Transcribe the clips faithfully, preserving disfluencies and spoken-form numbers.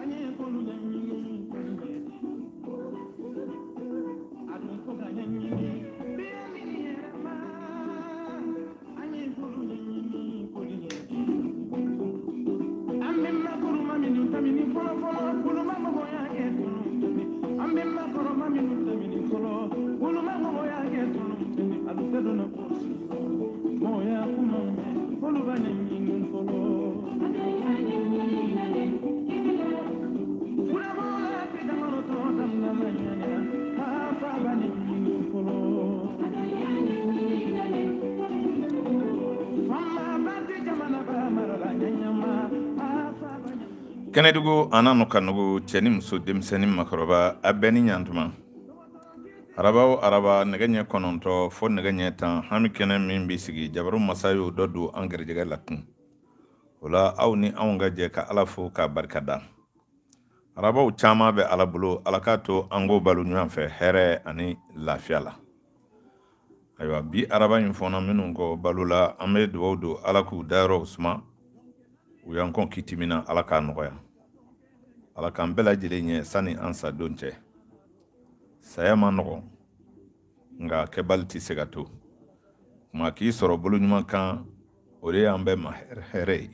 Kenedugu anano kanugu cheni muso demseni makoroba abeni nyantuma araba araba neganye kononto fo neganye tan hami kene min bisigi jabaru masayo dodu angerjega latun wala awni awnga je ka alafu ka barkada araba chama be alabulo alakato ango balu nyanfe here ani lafiala aywa bi araba infona minungo balula amed wodo alaku daro usma uyankon kitimina alaka noya ala kan bela jilenye sani ansa donche sayama nogo nga kebalti segato ma ki soro bulu nyuma kan ore ambe ma here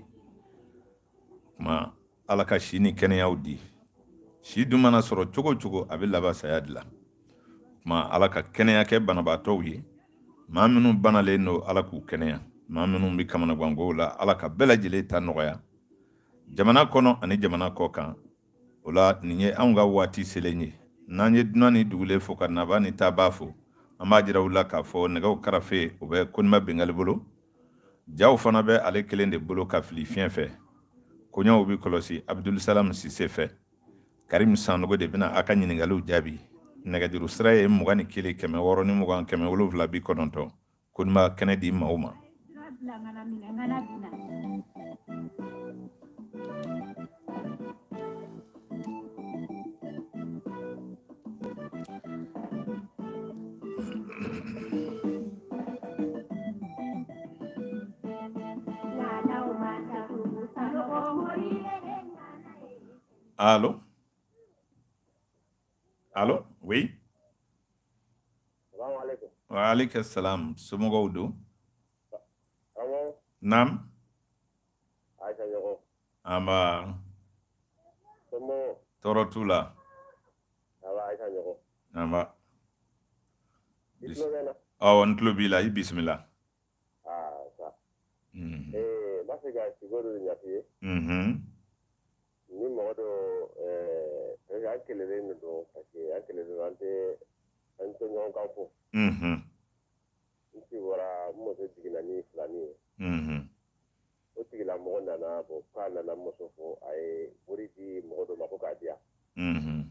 ma alaka shini kene yaudi shi dumana soro chogo chogo abilla sayadla ma alaka kene yake banabato wi ma minu banale no alaku kene ya ma minu bi kamana gwangola alaka bela jile ta noya jamana kono ani jamana kokan ola ninye anga wati selenye nanye dunani dugule fo kanaba ni tabafo amajira wula ka fo nega karafe obe konma bengal bolo jaw fana be ale kelende bolo ka fili fienfe konya obi kolosi Abdul Salam Sise fe Karim Sanogo de bina aka nyiningalu jabi nega diru sraye mugani kile keme woro ni mugan keme wolo vla bi kononto konma Kennedy mauma Allô? Allô? Oui? Salam alaikum. Wa alaikum salam. Sumogo udu? Amo? Nam? Aisha yogo. Amba. Sumo? Torotula. Aba Aisha yogo. Amba. Bismillah. Oh, ntlo bila, bismillah. Ah, ça. Mhm. Eh, basiga sigoro nyafi. Mhm. Ni modo eh e akele le ndo parce akele le ante ante nyon kampo. Mhm. Nti wara mo se digina ni flani. Mhm. O tigila mo na na bo kana na mo sofo ai buriti modo makoka dia. Mhm.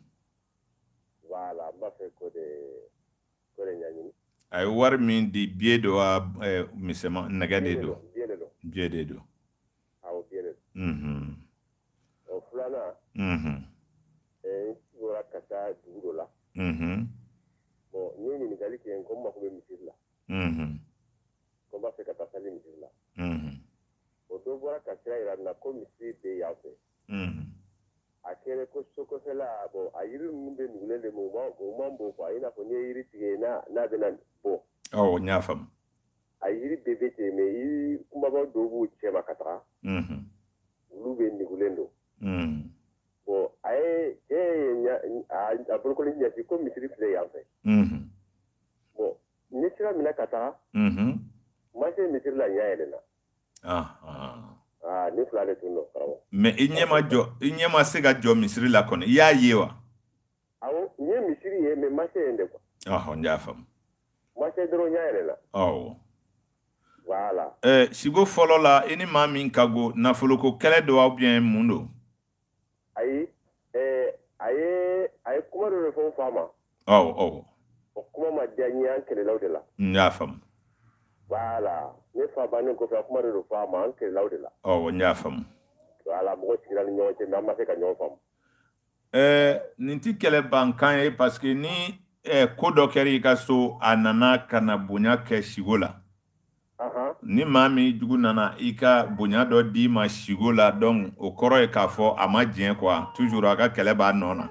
Voilà, ba fe ko de ko de nyani. Ay war min di biedo a eh, misema nagade do. Biedo. Biede do. Aw biedo. Mhm. O flana. Mhm. Eh, wara kata duro la. Mhm. Bon, ni ni gali ke ko ma ko be misila. Mhm. Ko ba fe kata sali misila. Mhm. O do wara kata ira na ko misi de yafe. Mhm. Akere ko soko fela bo ayiri mbe nulele mo ma mo mambo ko ayina ko ne yiri tige na na de na bo. Oh, nyafam. Ayiri bebe te me yi kuma ba do bu chema kata. Mhm. Lube ni gulendo. Mhm. Bo ay e nya a brokoli nya ko misiri fle yafe. Mhm. Bo ni sira mina kata. Mhm. Ma se misiri la nya elena. Ah ah. Ah, ni fla de tuno karawo. Me inyema jo inyema sega jo misiri la kono ya yewa. Awo nye misiri ye me ma se ende ko. Oh, nyafam. Ma se dro nya elena. Oh. Voilà. Eh, sigo folo la ini ma min kago na foloko kele do ou bien mundo. Ayi eh aye aye kuma do fo fama. Oh, oh. O kuma ma jani an kele lawdela. Nyafam. Voilà. Ne fa banu ko fa kuma do fama an kele lawdela. Oh, nyafam. Voilà, mo sigira ni ñoo ci na ma se ka ñoo fam. Eh, ninti kele bankan e parce que ni eh kodo keri ka so anana kana bunya ke sigola. Aha. ni mami jugu nana ika bonya do di ma shigo la donc o koro e ka fo ama jien quoi toujours aka kele ba nona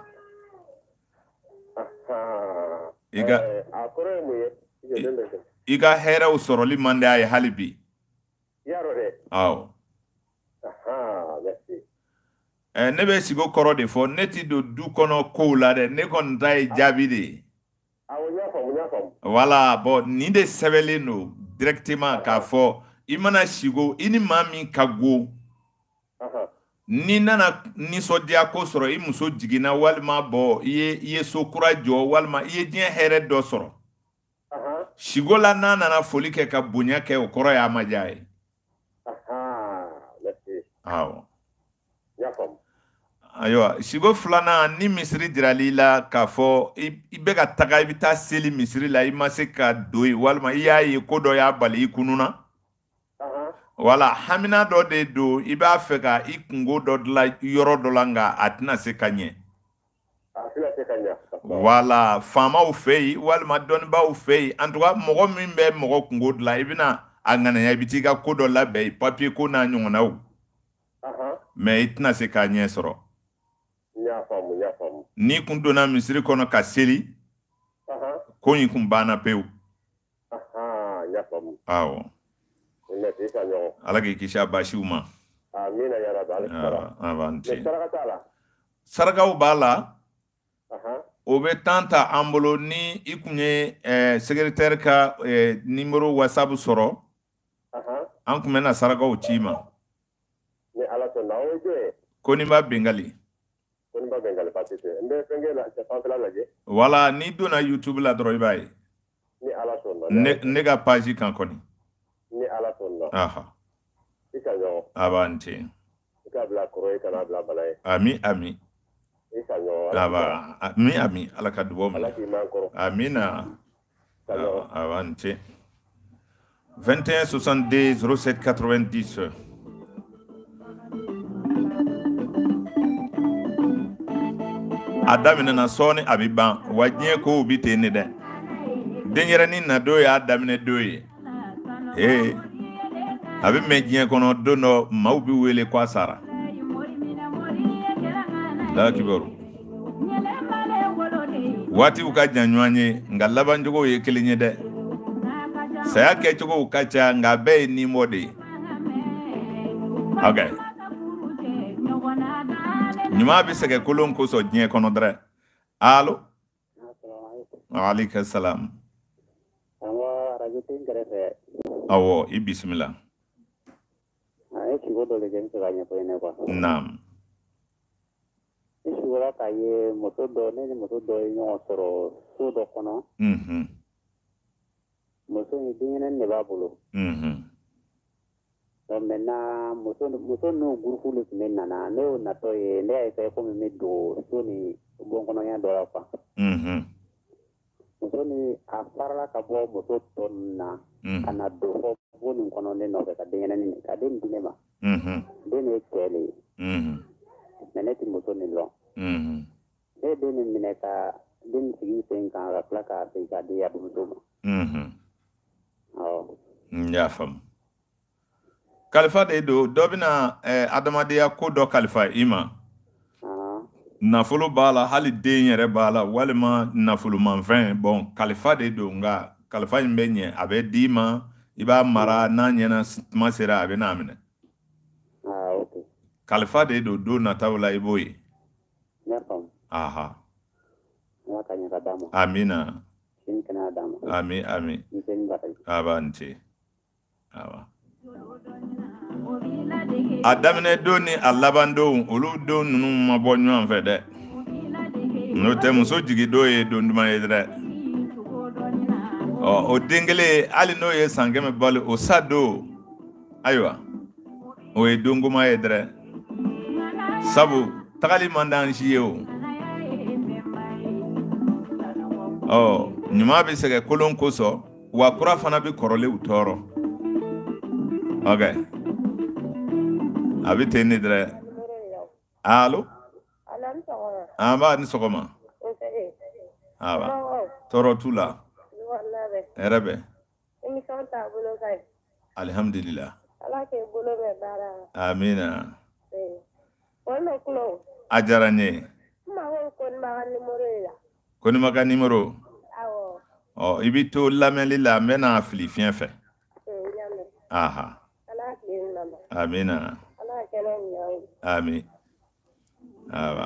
iga a koro e muye iga hera usoroli mande ay halibi yaro de aw aha merci eh ne be sigo koro de fo neti do du kono ko la de ne kon dai jabi de awo nya fam nya fam voilà bon ni de sebele no directement ka fo imana sigo ini mami kago aha ni nana ni so dia ko soro i muso jigina walma bo iye iye so kurajo walma iye dien here do soro aha sigo la na nana foli ke ka bunya ke o koro ya majai aha merci aw nya fam ayo sigo flana ni misri dirali la ka fo ibe ka taga ibita seli misri la i mase ka doi walma iya yi ko do ya bali kununa aha wala hamina do de do iba fe ka ikungo do la yoro do langa atina se kanye asila se kanya wala fama u fei walma don ba u fei en tout cas mogo min be mogo kungo la ibina angana ya bitika ko do la be papier ko na nyongona u aha mais itina se kanye soro nya fam nya fam ni kun dona misiri kono ka seli aha ko yin kun bana peu aha nya fam awo ne te sa nyo ala ke kisha bashiuma amina ya rabbal alamin avanti saraka tala saragaw bala aha o be tanta ambolo ni ikunye eh, secrétaire ka eh, numéro whatsapp soro aha an kun na saragaw chima ni ala to na o je ko ni ba bengali ko ni ba bengal patete mbe fenge la se fa la je wala ni dona youtube la dro ibay ni ala to na ne, ne ga page kan koni ni ala to na aha ika nyo avanti ika bla koro ika na bla balay ami ami ika nyo aba ami ami ala ka dubo ala ki man koro amina avanti vingt et un soixante-deux zéro sept quatre-vingt-dix adamina na soni abiban wajie ko ubi teni de denyere ni na do ya adamine do ye eh abi mejie kono do no maubi wele kwa sara la kibaru wati uka janywanye nga laban jogo ye kelinye de saya ke jogo ukacha nga be ni mode okay nyuma bi sege kolon ko so dien kono dre allo wa alaykum salam awa radio tin grese awo i bismillah ay ki godo le gen ka nya ko ne ko nam isi wala ka ye moto do ne moto do nyo soro so do kono mhm moto ni dingene ne babulo mhm so mena moto moto no grupu le mena na no na to ye ne ay ko me do so ni bon kono ya do la fa mhm moto ni afara ka bo moto ton na ana do fo bo ni kono ne no ka dingene ni ka den dinema mhm den e kele mhm meneti moto ni lo mhm e den ni mineka den sigi sen kan la plaka te ka dia bu to mhm oh ya fam kalifa de do dobina eh, adamadiya ko do kalifa ima ah nafolo bala hali den yere bala walima nafolo manfin bon kalifa de do nga kalifa mbenye abe dima iba mara na nyena masera abe na amene ah okay kalifa de do do na tawla iboyi ya fam aha ya kanya kadamo amina sin kana damo ami ami sin batai abanti awa adamine do ni alabando olu do nunu mabo nwan fe de no te muso jigi do ye do nduma ye dre o o dingele ali no ye sangeme bali o sado aywa o e donguma ye dre sabu tagali mandan jiyo oh nyuma bi sege kolon koso wa kura fana bi korole utoro okay abi teni dre allo alam sogoma amba ni sogoma okay aba toro tula wallahi erebe émission ta bolo kay alhamdulillah ala ke bolo be bara amina eh wono klo ajaranye ma ho kon ma numero la koni maka numéro awo oh ibito lameli la mena afli fien fe eh nyame aha ala ke namba amina ala ke lo nyaw amin awa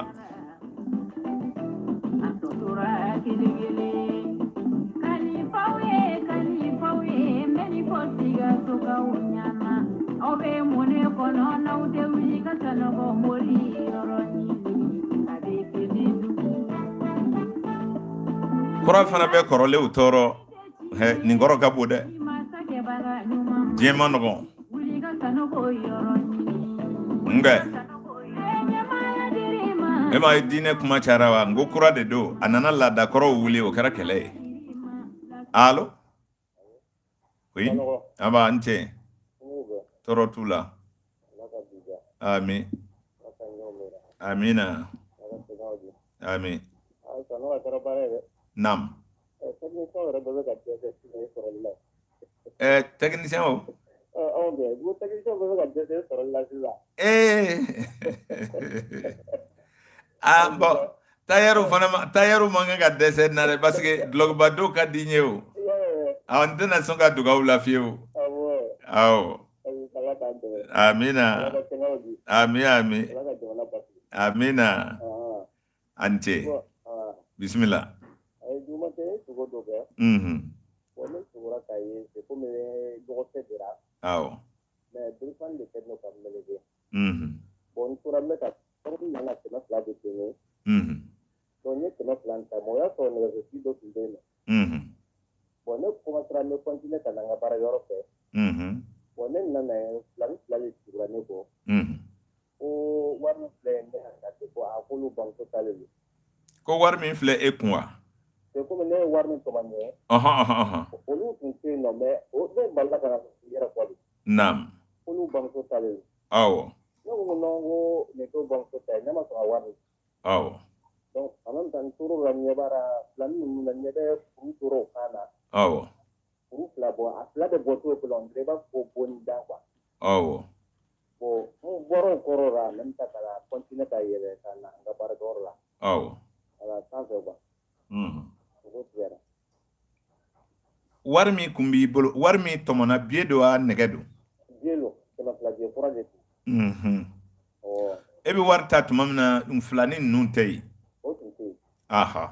kura fana bɛ kɔrɔlenw tɔɔrɔ he nin kɔrɔ ka bon dɛ diɲɛ ma nɔgɔn nka e ma diinɛ kuma cayara wa n ko kura de don a nana laada kɔrɔw wuli o kɛra kɛlɛ ye allo oui an b'a n cɛ tɔɔrɔ t'u la amin amina amin nam eh technicien o eh ah bon tayaru fana tayaru manga ka dɛsɛ na dɛ parce que globado ka dinye o a on tena son ka dugaw la fiyewu aw amina amin amin amina ante bismillah mhm aw mhm mhm ko war min filɛ e kun wa ɔhɔn ɔhɔn ɔhɔn naam awɔ awɔ awɔ awɔ awɔ mhm wari min kun b'i bolo wari min tɔmɔna biye do a nɛgɛ do mhm e bɛ wari ta tuma min na filani ninnu tɛ yen aha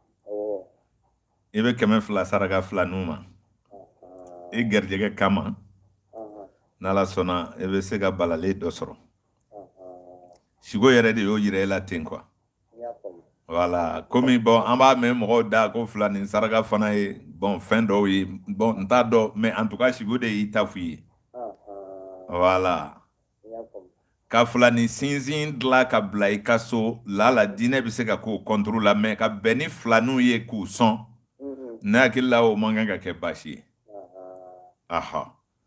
i bɛ kɛmɛ fila saraka filaninw ma i garijɛgɛ kama n'ala sɔnna i bɛ se ka balalen dɔ sɔrɔ sigo yɛrɛ de y'o yira e la ten quoi voilà komi bon an b'a mɛn mɔgɔw da ko filani saraka fana ye bon fɛn dɔw ye bon n t'a dɔn mais en tout cas sigo de y'i ta f'i ye voilà ka filani sinsin dilan ka bila i ka so lala diinɛ bɛ se ka k'o contre la mais ka bɛn ni filaninw ye k'u sɔn ne hakili la o man kan ka kɛ baasi ye aha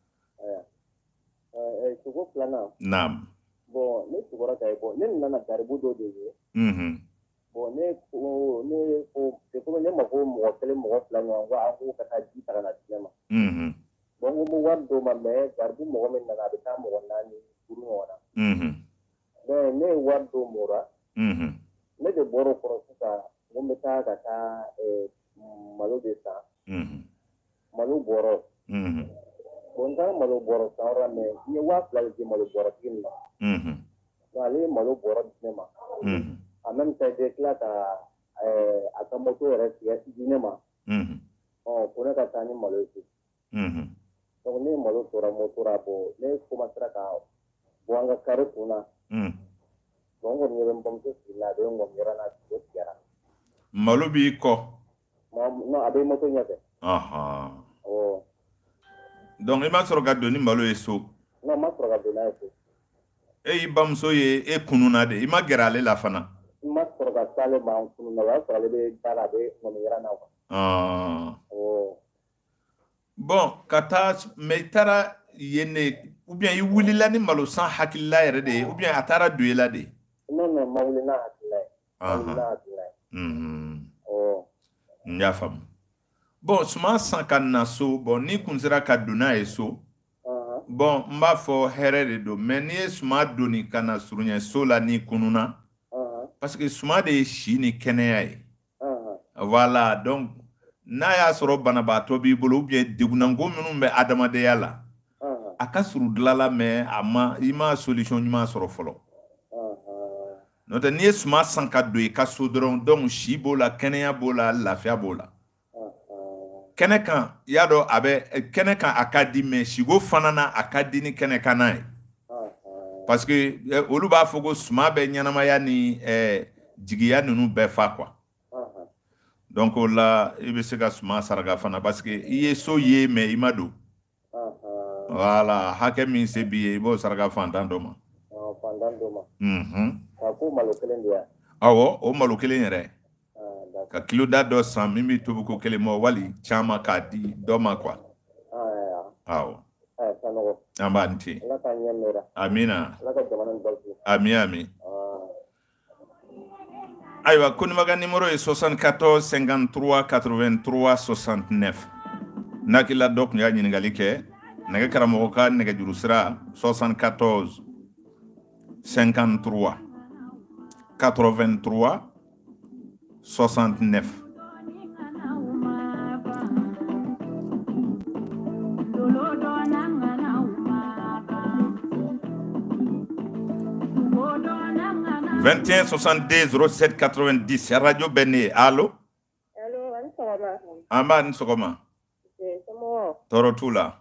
naam bon ne tugura ka bon ne nana garibu dɔ de ye mhm bon ne ko ne ko c'est comme ne ma ko mɔgɔ kelen mɔgɔ fila ɲɔgɔn ko an ko ka taa ji ta ka na di ne ma mhm bon ko mo wari d'o ma mais garibu mɔgɔ min nana a bɛ taa mɔgɔ naani duuru ɲɔgɔn na mhm mais ne ye wari d'o ma o la mhm ne de bɔra o kɔrɔ sisan ko n bɛ taa ka taa malo de san mhm malo bɔrɔ mhm bon n taara malo bɔrɔ san yɔrɔ la mais n ye waa fila de di malo bɔrɔ tigi min ma mhm ale ye malo bɔrɔ di ne ma mhm en même temps de tila ka a ka moto yɛrɛ tigɛ di ne ma mhm ɔ ko ne ka taa ni malo ye mhm donc ne ye malo tora moto la bon ne commencera ka bɔ an ka kari kun na mhm bon n kɔni ɲɛ bɛ n bamuso sigi la a bɛ n ŋɔmiyɔrɔ n'a o tigɛra malo b'i kɔ non a bɛ moto ɲɛfɛ ahan awɔ donc i ma sɔrɔ ka don ni malo ye so non n ma sɔrɔ ka don n'a ye so e y'i bamuso ye e kununa de i ma gɛrɛ ale la fana n ma sɔrɔ ka s'ale ma n kununa o y'a sɔrɔ ale bɛ da la a bɛ ŋɔmiyɔrɔ n'a quoi awɔ bon ka taa mais i taara yen de ou bien i wulila ni malo san hakilila yɛrɛ de ye ou bien a taara don i la de non non ma wuli n'a hakilila ye ma wuli n'a hakilila ye mhm awɔ n y'a faamu bon suma san ka na so bon ni kun sera ka don n'a ye so bon n b'a fɔ hɛrɛ de don mais n'i ye suma doni ka na surunya so la ni kununa parce que suma de ye si ni kɛnɛya ye voilà donc n'a y'a sɔrɔ banabaatɔ b'i bolo ou bien degunanko minnu bɛ adamadenya la a ka suru dilala mais a ma i ma solution ɲuman sɔrɔ fɔlɔ n'o tɛ n'i ye suma san ka don i ka so dɔrɔn donc si b'o la kɛnɛya b'o la lafiya b'o la kɛnɛ kan i y'a dɔn a bɛ kɛnɛ kan a ka di mais siko fana na a ka di ni kɛnɛ kan n'a ye parce que olu b'a fɔ ko suma bɛ ɲɛnamaya ni jigiya ninnu bɛɛ fa quoi donc o la i bɛ se ka suma saraka fana parce que i ye so ye mais i ma don voilà hakɛ min se b'i ye i b'o saraka fantan dɔ ma fantan dɔ ma mhm ka ko malo kelen de ya awɔ o malo kelen yɛrɛ ka kilo da dɔ san min bɛ tobi ko kelen ma wali caman k'a di dɔ ma quoi awɔ an b'a ni ce amina ami ami ayiwa Konimaga numéro ye soixante-quatorze cinquante-trois quatre-vingt-trois soixante-neuf n'akila dɔ tun y'a ɲininkali kɛ nɛgɛ karamɔgɔ ka nɛgɛjuru sira soixante-quatorze cinquante-trois quatre-vingt-trois soixante-neuf vingt et un soixante-deux zéro sept quatre-vingt-dix radio Bene allo allo an sɔgɔma an b'a ni sɔgɔma tɔɔrɔ t'u la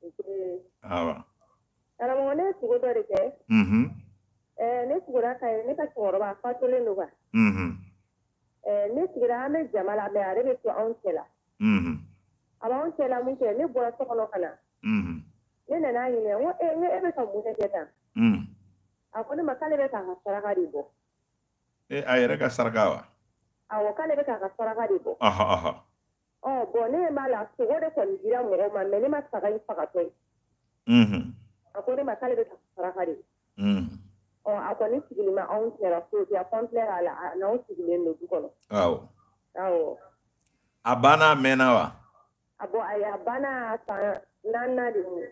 awa karamɔgɔ ne ye sugo dɔ de kɛ mhm ne sigura ka ye ne ka cɛkɔrɔba fatulen don quoi mhm ne sigira an bɛ jama la mais ale bɛ to anw cɛ la mhm a b'anw cɛ la mun kɛ ne bɔra so kɔnɔ ka na mhm ne nana ɲininka n ko e e bɛ ka mun kɛ tan mhm a ko ne ma k'ale bɛ k'a ka saraka de bɔ e a yɛrɛ ka saraka wa awɔ k'ale bɛ k'a ka saraka de bɔ aha aha ɔ bɔn ne b'a la sogo de kɔni dira mɔgɔw ma mais ne ma saga in fagatɔ ye mhm a ko ne ma k'ale bɛ ka saraka de mhm ɔ a kɔni sigilen ma anw cɛla foyi tɛ a complet a la a n'anw sigilen don du kɔnɔ awɔ awɔ a banna a mɛnna wa a bɔ ayi a banna san naaninan de ye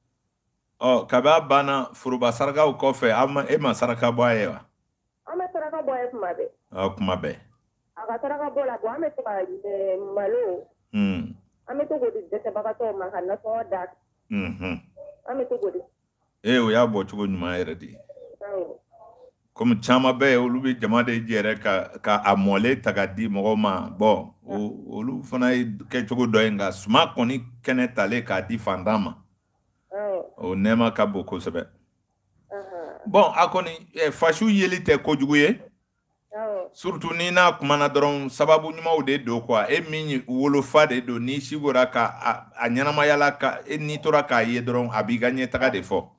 ɔ kabi a banna foroba sarakaw kɔfɛ a ma e ma saraka bɔ a ye wa an bɛ saraka bɔ a ye kuma bɛɛ ɔ kuma bɛɛ a ka saraka bɔ la bɔn an bɛ to ka malo mhm an bɛ to k'o di dɛsɛbagatɔw ma ka nasɔngɔ da mhm an bɛ to k'o di e o y'a bɔ cogo ɲuman yɛrɛ de ye awɔ comme caman bɛ yen olu bɛ jama de jɛrɛ ka ka a mɔlen ta ka di mɔgɔw ma bɔn olu fana ye kɛcogo dɔ ye nka suma kɔni kɛnɛ talen k'a di fantan ma o nɛɛma ka bon kosɛbɛ bɔn a kɔni fasiw yeli tɛ kojugu ye surtout ni n'a kumana dɔrɔn sababu ɲumanw de don quoi e min wolofa de don n'i sigora ka a ɲɛnamayala ka e n'i tora k'a ye dɔrɔn a b'i ka ɲɛtaga de fɔ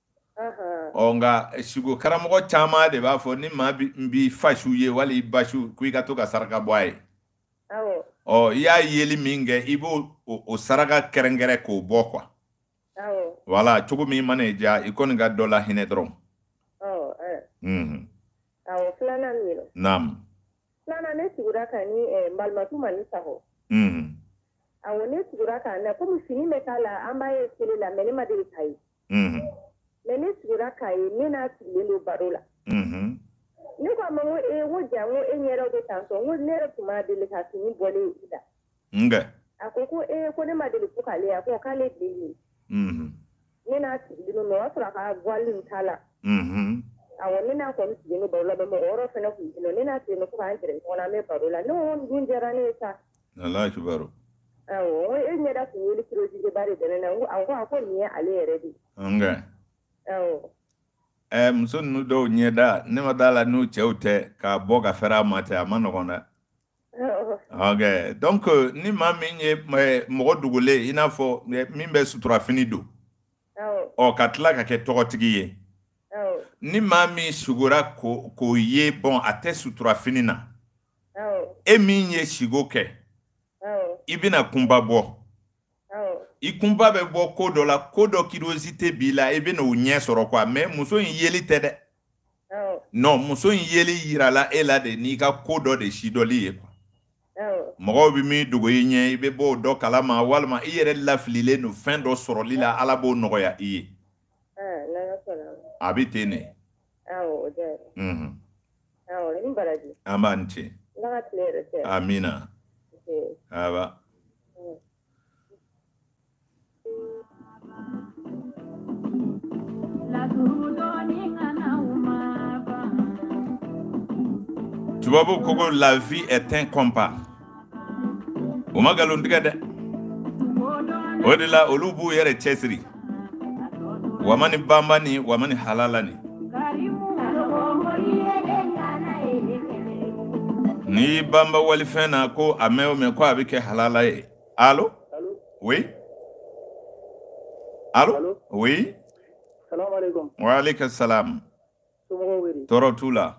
ɔ nka sigo karamɔgɔ caman de b'a fɔ ni maa b'i fasiw ye wali i basiw ko i ka to ka saraka bɔ a ye ɔ i y'a yeli min kɛ i b'o o saraka kɛrɛnkɛrɛn k'o bɔ quoi voilà cogo min mana i diya i kɔni ka dɔ la hinɛ dɔrɔn awɔ filanan min ye naam filanan ne sigura ka ni balimatu ma ni sago awɔ ne sigura ka na komi fini bɛ k'a la an b'a ye tele la mais ne ma deli k'a ye mais ne sigura k'a ye ne n'a sigilen don baro la ne ko a ma n ko ee n ko ja n ko e ɲɛdaw bɛ tan tɔ n ko ne yɛrɛ tun m'a deli ka fini bɔlen i la nka a ko ko ee ko ne ma deli fo k'ale ye a ko k'ale den ye ne n'a sigilen don o y'a sɔrɔ a ka voile in t'a la awɔ ne n'a kɔni sigilen don baro la mais mɔgɔ wɛrɛw fana tun bɛ yen nɔ ne n'a sigilen don fo k'an gɛrɛ ɲɔgɔn na an bɛ baro la ne ko nin dun diyara ne ye sa ala kibaru awɔ e ɲɛda tun ye curiosité ba de bɛ ne na n ko a ko a ko nin ye ale yɛrɛ de ye nka awɔ ɛɛ muso ninnu dɔw ɲɛda ne ma d'a la n'u cɛw tɛ k'a bɔ ka fɛrɛ a ma tɛ a ma nɔgɔn dɛ ok donc ni maa min ye mɔgɔ dogolen i n'a fɔ min bɛ sutura fini don ɔ ka tila ka kɛ tɔgɔtigi ye ni maa min sigora k'o ye bɔn a tɛ sutura fini na e min ye sigo kɛ i bɛna kunba bɔ i kunba bɛ bɔ ko dɔ la ko dɔ curiosité b'i la i bɛna o ɲɛ sɔrɔ quoi mais muso in yeli tɛ dɛ non muso in yeli yirala e la de n'i ka ko dɔ de sidɔli ye quoi mɔgɔw bɛ min dogo i ɲɛ i bɛ bɔ o dɔ kalama walima i yɛrɛ lafililen no fɛn dɔ sɔrɔli la Ala b'o nɔgɔya i ye a bɛ ten ne mhm an b'a ni ce amina aba tubabu ko ko la vie est un compas o ma galon tigɛ dɛ o de la olu b'u yɛrɛ cɛsiri wamani bambani wamani halalani ni bamba wali fɛn na ko a mɛn o mɛn ko a bɛ kɛ halala ye allo oui allo oui salam alaikum wa alaikum salam tɔɔrɔ t'u la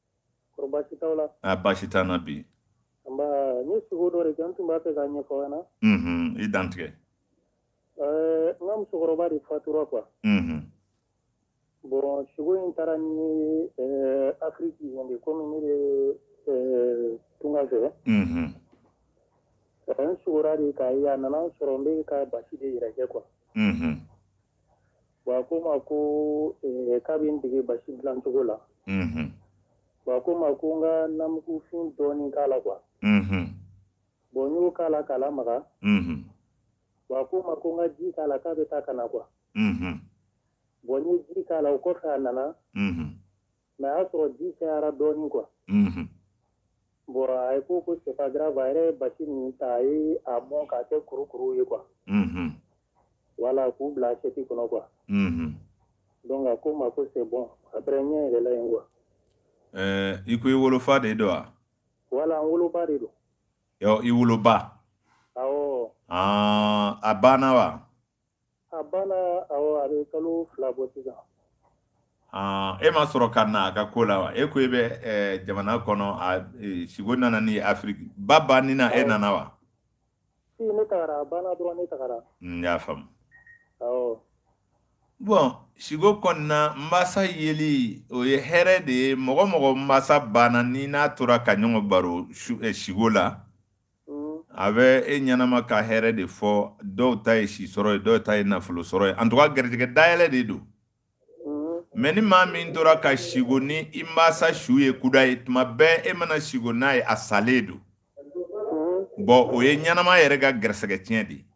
a baasi t'an na bi amba ni sugo dɔ de kɛ n tun b'a fɛ k'a ɲɛfɔ an na mhm i dantigɛ ɛɛ n ka musokɔrɔba de fatura quoi mhm bon sugo in taara ni ɛɛ Afrique yen de komi ne bɛ ɛɛ tunga fɛ mhm n sugora de k'a ye a nana sɔrɔ n bɛ ka basi de yɛrɛ kɛ quoi mhm wa ko ma ko ɛɛ k'a bɛ n dege basi dilan cogo la mhm wa ko ma ko n ka namugufin dɔɔni k'a la quoi mhm bon n y'o k'a la k'a lamaga mhm wa ko ma ko n ka ji k'a la k'a bɛ taa ka na quoi mhm bon n ye ji k'a la o kɔfɛ a nana mhm mais a y'a sɔrɔ ji cayara dɔɔni quoi mhm bon a ye ko ko c'est pas grave a yɛrɛ ye basi nin ta a ye a mɔn k'a kɛ kurukuru ye quoi mhm voilà k'u bila assiette kɔnɔ quoi mhm donc a ko n ma ko c'est bon après n ɲɛ yɛlɛla yen quoi eh i ko i wolofa de do wa voilà n woloba de don yo i woloba awɔ ah a banna wa a banna awɔ a bɛ kalo fila bɔ sisan ah e ma sɔrɔ ka na a ka ko la wa e ko i bɛ eh, jamana kɔnɔ a eh, sigo nana ni Afrique ba banni na e nana wa si ne tagara a banna dɔrɔn ne tagara n y'a faamu awɔ bon sigo kɔnɔna masa yeli o ye hɛrɛ de ye mɔgɔ mɔgɔ masa banna ni n'a tora ka ɲɔgɔn baro eh, sigo la a bɛ e ɲɛnama ka hɛrɛ de fɔ dɔw ta ye si sɔrɔ ye dɔw ta ye nafolo sɔrɔ ye en tout cas garijɛgɛ dayɛlɛ de don mais ni maa min tora ka sigo ni i masa su ye kuda ye tuma bɛɛ e mana sigo n'a ye a salen don bon o ye ɲɛnama yɛrɛ ka garisɛgɛ tiɲɛ de ye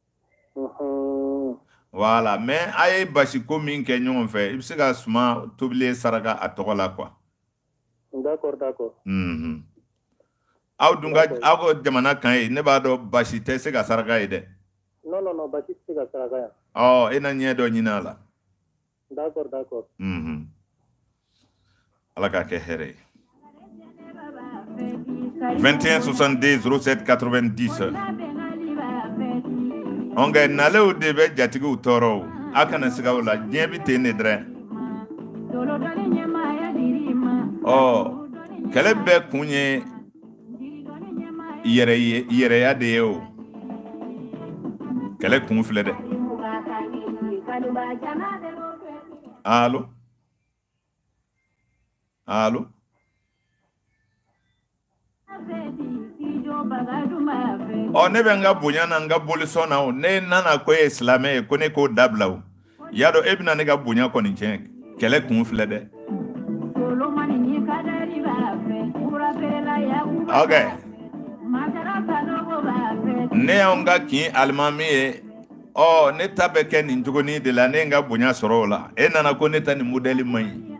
voilà mais a ye basi ko min kɛ ɲɔgɔn fɛ i bɛ se ka suma tobilen saraka a tɔgɔ la quoi d'accord d'accord mhm aw dun ka aw ko jamana kan ye ne b'a dɔn basi tɛ se ka saraka ye dɛ non non non basi tɛ se ka saraka yan ɔ e na ɲɛ dɔ ɲini a la d'accord d'accord mhm ala k'a kɛ hɛrɛ ye vingt et un soixante-deux zéro sept quatre-vingt-dix nka nalew de bɛ jatigiw tɔɔrɔ o a kana siga o la diɲɛ bɛ ten de dɛrɛ ɔ kɛlɛ bɛɛ kun ye yɛrɛ ye yɛrɛya de ye o kɛlɛ kun filɛ dɛ allo allo ɔ ne bɛ n ka bonya na n ka bolisɔn na o ne nana ko e ye silamɛ ye ko ne k'o dabila o y'a dɔn e bɛna ne ka bonya kɔni tiɲɛ kɛlɛ kun filɛ dɛ ok ne y'anw ka kin alimami ye ɔ ne ta bɛ kɛ nin cogonin de la ne ye n ka bonya sɔrɔ o la e nana ko ne ta nin modèle man ɲi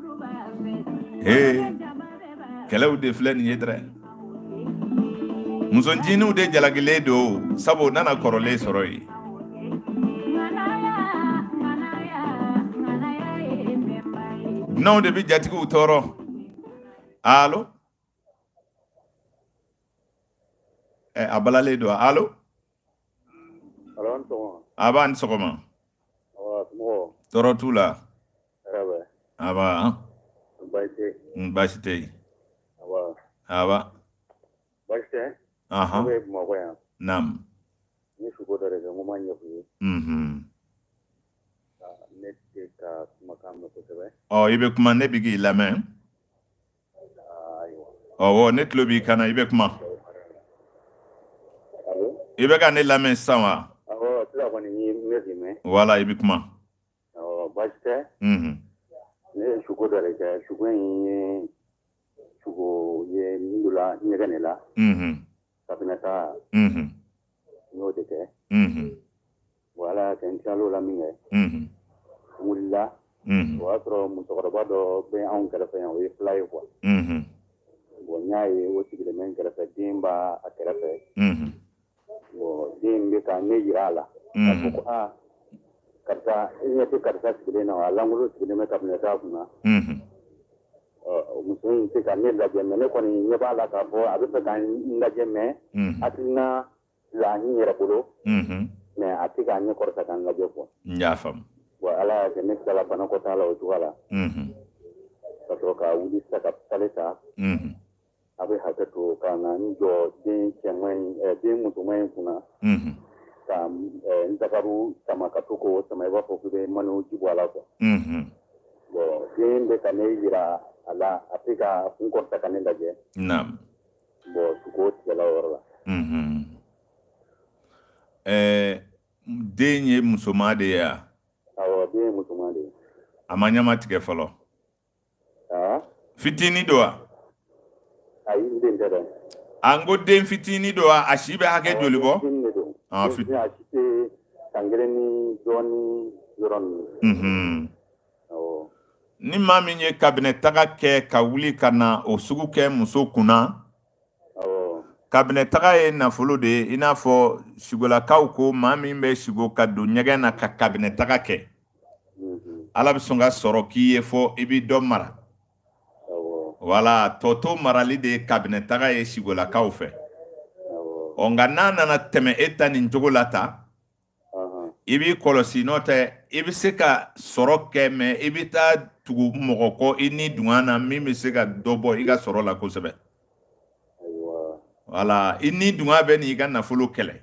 ee kɛlɛw de filɛ nin ye dɛrɛ musonjiniw de jalakilen don sabu nana kɔrɔlen sɔrɔ ye dunanw de bɛ jatigiw tɔɔrɔ allo ɛ a balalen don allo a b'a ni sɔgɔma tɔɔrɔ t'u la a b'a baasi tɛ yen a b'a Aha. Naam. Ni sugo dɔ de kɛ n ko ma ɲɛfɔ ye. Mhm. Ne tɛ ka kumakan mɛn kosɛbɛ. Ɔ i bɛ kuma ne bɛ k'i lamɛn. Ayiwa. Ɔwɔ ne tulo b'i kan na i bɛ kuma. ibe ka ne lamɛn sisan wa awɔ sisan kɔni ye mɛsi mɛ wala i bɛ kuma awɔ baasi tɛ mhm ne ye suko dɔ de kɛ suko in ye suko ye min la ɲɛgɛn de la mhm kabinɛta mhm n y'o de kɛ mhm wala kɛ n tilal'o la min kɛ mhm n wulila mhm o y'a sɔrɔ musokɔrɔba dɔ bɛ anw kɛrɛfɛ yan o ye fila ye kuwa mhm bon n y'a ye o sigilen bɛ n kɛrɛfɛ den b'a a kɛrɛfɛ mhm bon den bɛ ka ne yira a la k'a fɔ ko aa karisa e ɲɛ tɛ karisa sigilen na wa a lankolon sigilen bɛ kabinɛta kunna mhm muso in tɛ ka ne lajɛ mɛ ne kɔni ɲɛ b'a la k'a fɔ a bɛ fɛ ka n lajɛ mɛ hakilina la n yɛrɛ bolo mɛ a tɛ k'a ɲɛ kɔrɔta ka n lajɛ kuwa n y'a faamu bon ala y'a kɛ ne tilala banakɔtaa la o cogoya la ka sɔrɔ ka wuli sisan ka tale ta a bɛ hakɛ to ka na n jɔ den cɛman in den musoman in kunna ka n dagaru sama ka to k'o sama i b'a fɔ k'u bɛ manu ji bɔ a la kuwa bon den bɛ ka ne yira a la a tɛ ka n kɔrɔta ka ne lajɛ naam bon suko tigɛla o yɔrɔ la ɛɛ den ye musoman de ye wa awɔ den ye musoman de ye a ma ɲama tigɛ fɔlɔ aa fitinin don wa ayi n den tɛ dɛ an ko den fitinin don wa a si bɛ hakɛ joli bɔ fitinin de don ah a si tɛ san kelen ni dɔɔni yɔrɔ ninnu awɔ ni maa min ye kabinɛtaga kɛ ka wuli ka na o sugu kɛ muso kunna awɔ kabinɛtaga ye nafolo de ye i n'a fɔ sigolakaw ko maa min bɛ sigo ka don ɲɛgɛn na ka kabinɛtaga kɛ ala bɛ sɔn ka sɔrɔ k'i ye fɔ i bɛ dɔ mara wala tɔtɔ marali de ye kabinɛtaga ye sigolakaw fɛ ɔ nka n'a nana tɛmɛ e ta nin cogo la ta i b'i kɔlɔsi n'o tɛ i bɛ se ka sɔrɔ kɛ mɛ i bɛ taa tugu mɔgɔ kɔ i ni dunga na min bɛ se ka dɔ bɔ i ka sɔrɔ la kosɛbɛ wala i ni dunga bɛ n'i ka nafolo kɛlɛ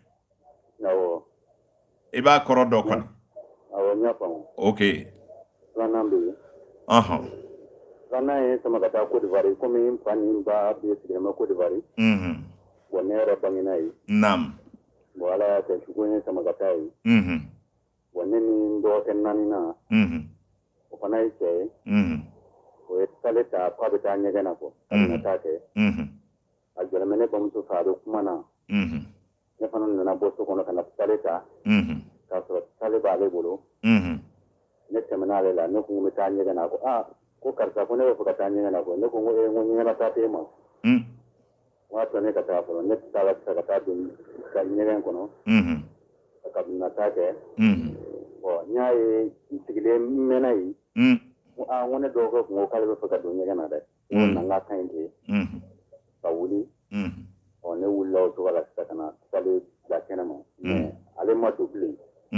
i b'a kɔrɔ dɔ kɔni ok filanan bɛ yen ɔhɔn filanan ye sama ka taa Côte d'Ivoire komi n fa ni n ba bɛ sigilen bɛ Côte d'Ivoire bon ne yɛrɛ bangena yen naam bon ala y'a kɛ suko ye sama ka taa yen bon ne ni n dɔgɔkɛ naaninan o fana ye cɛ ye o ye tale ta k'a bɛ taa ɲɛgɛn na kɔ ka bɛna taa kɛ a jɔlen bɛ ne bamuso fɛ a bɛ kuma na ne fana nana bɔ so kɔnɔ ka na tale ta k'a sɔrɔ tale b'ale bolo ne tɛmɛna ale la ne ko n bɛ taa ɲɛgɛn na ko aa ko karisa ko ne bɛ fɛ ka taa ɲɛgɛn na ko ne ko n ko ee n ko ɲɛgɛn na taa t'e ma o y'a to ne ka taa fɔlɔ ne taara sisan ka taa don ka ɲɛgɛn kɔnɔ ka kabinɛ taa kɛ bon n y'a ye n sigilen mɛnna yen ko aa n ko ne dɔgɔkɛ kun ko k'ale bɛ fɛ ka don ɲɛgɛn na dɛ n ko na n ka kan in ten ka wuli ɔ ne wulila o cogo la sisan ka na tale bila kɛnɛ ma mɛ ale ma don bilen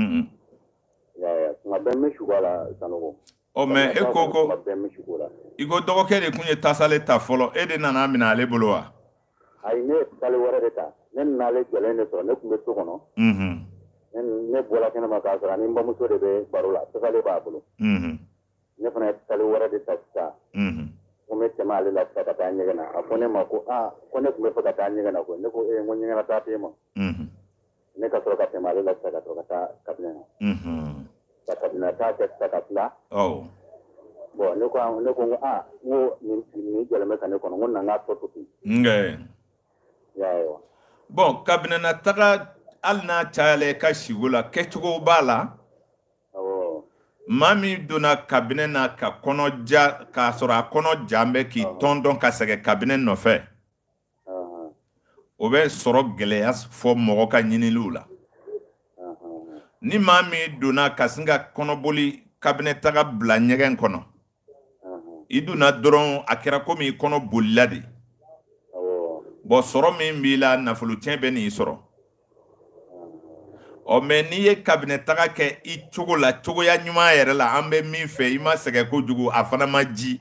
tuma bɛɛ n bɛ sugo a la Sanogo ɔ mɛ e ko ko i ko dɔgɔkɛ de tun ye tasale ta fɔlɔ e de nana minɛ ale bolo wa ayi ne ye tale wɛrɛ de ta ne nana ale jɔlen de sɔrɔ ne tun bɛ so kɔnɔ ne bɔra kɛnɛma k'a sɔrɔ ani n bamuso de bɛ baro la tasale b'a bolo ne fana ye tale wɛrɛ de ta sisan ko n bɛ tɛmɛ ale la sisan ka taa ɲɛgɛn na a ko ne ma ko aa ko ne tun bɛ fɛ ka taa ɲɛgɛn na ko ne ko ee n ko ɲɛgɛn na taa t'e ma ne ka sɔrɔ ka tɛmɛ ale la sisan ka sɔrɔ ka taa kabinɛ na ka kabinɛ taa kɛ sisan ka tila bon ne ko ne ko aa n ko nin nin jɔlen bɛ ka ne kɔnɔ n ko na n k'a tɔ to ten y'a ye wa bon kabinɛ taga hali n'a cayala i ka sigo la kɛcogo b'a la maa min donna kabinɛ na ka kɔnɔ ja k'a sɔrɔ a kɔnɔ jan bɛ k'i tɔndɔn ka sɛgɛn kabinɛ nɔfɛ o bɛ sɔrɔ gɛlɛya fɔ mɔgɔ ka ɲiniliw la ni maa min donna ka sin ka kɔnɔboli kabinɛ taga bila ɲɛgɛn kɔnɔ i donna dɔrɔn a kɛra komi i kɔnɔ bolila de bon sɔrɔ min b'i la nafolo tiɲɛ bɛ n'i sɔrɔ ɔ mɛ n'i ye kabinɛ taga kɛ i cogo la cogoya ɲuman yɛrɛ la an bɛ min fɛ i ma sɛgɛn kojugu a fana ma ji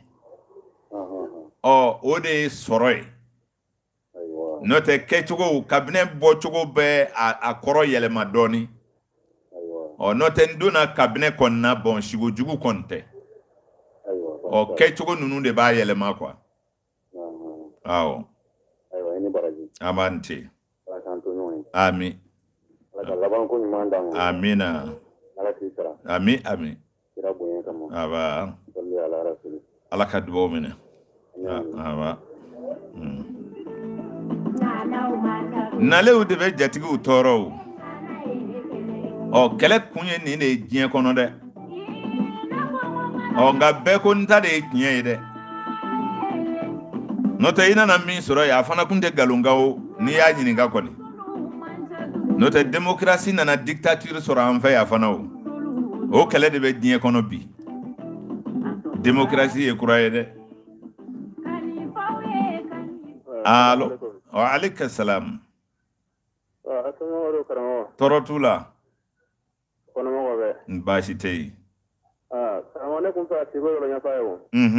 ɔ o de ye sɔrɔ ye n'o tɛ kɛcogo kabinɛ bɔcogo bɛ a kɔrɔ yɛlɛma dɔɔnin ɔ n'o tɛ n donna kabinɛ kɔni na bɔn sigo jugu kɔni tɛ ɔ kɛcogo ninnu de b'a yɛlɛma quoi awɔ an b'an te ami amina ami ami aba ala ka dubo mine aba nalew de be jatigiw tɔɔrɔ o kɛlɛ kun ye nin de ye diɲɛ kɔnɔ dɛ ɔ nka bɛɛ ko n ta de ye tiɲɛ ye dɛ n'o tɛ i nana min sɔrɔ ye a fana kun tɛ galonga o n'i y'a ɲininka kɔni n'o tɛ démocratie nana dictature sɔrɔ an fɛ yan fana o o kɛlɛ de bɛ diɲɛ kɔnɔ bi démocratie ye kura ye dɛ allo wa aleykum salam tɔɔrɔ t'u la baasi tɛ yen ne kun fɛ a tigo yɔrɔ ɲɛfɔ a ye o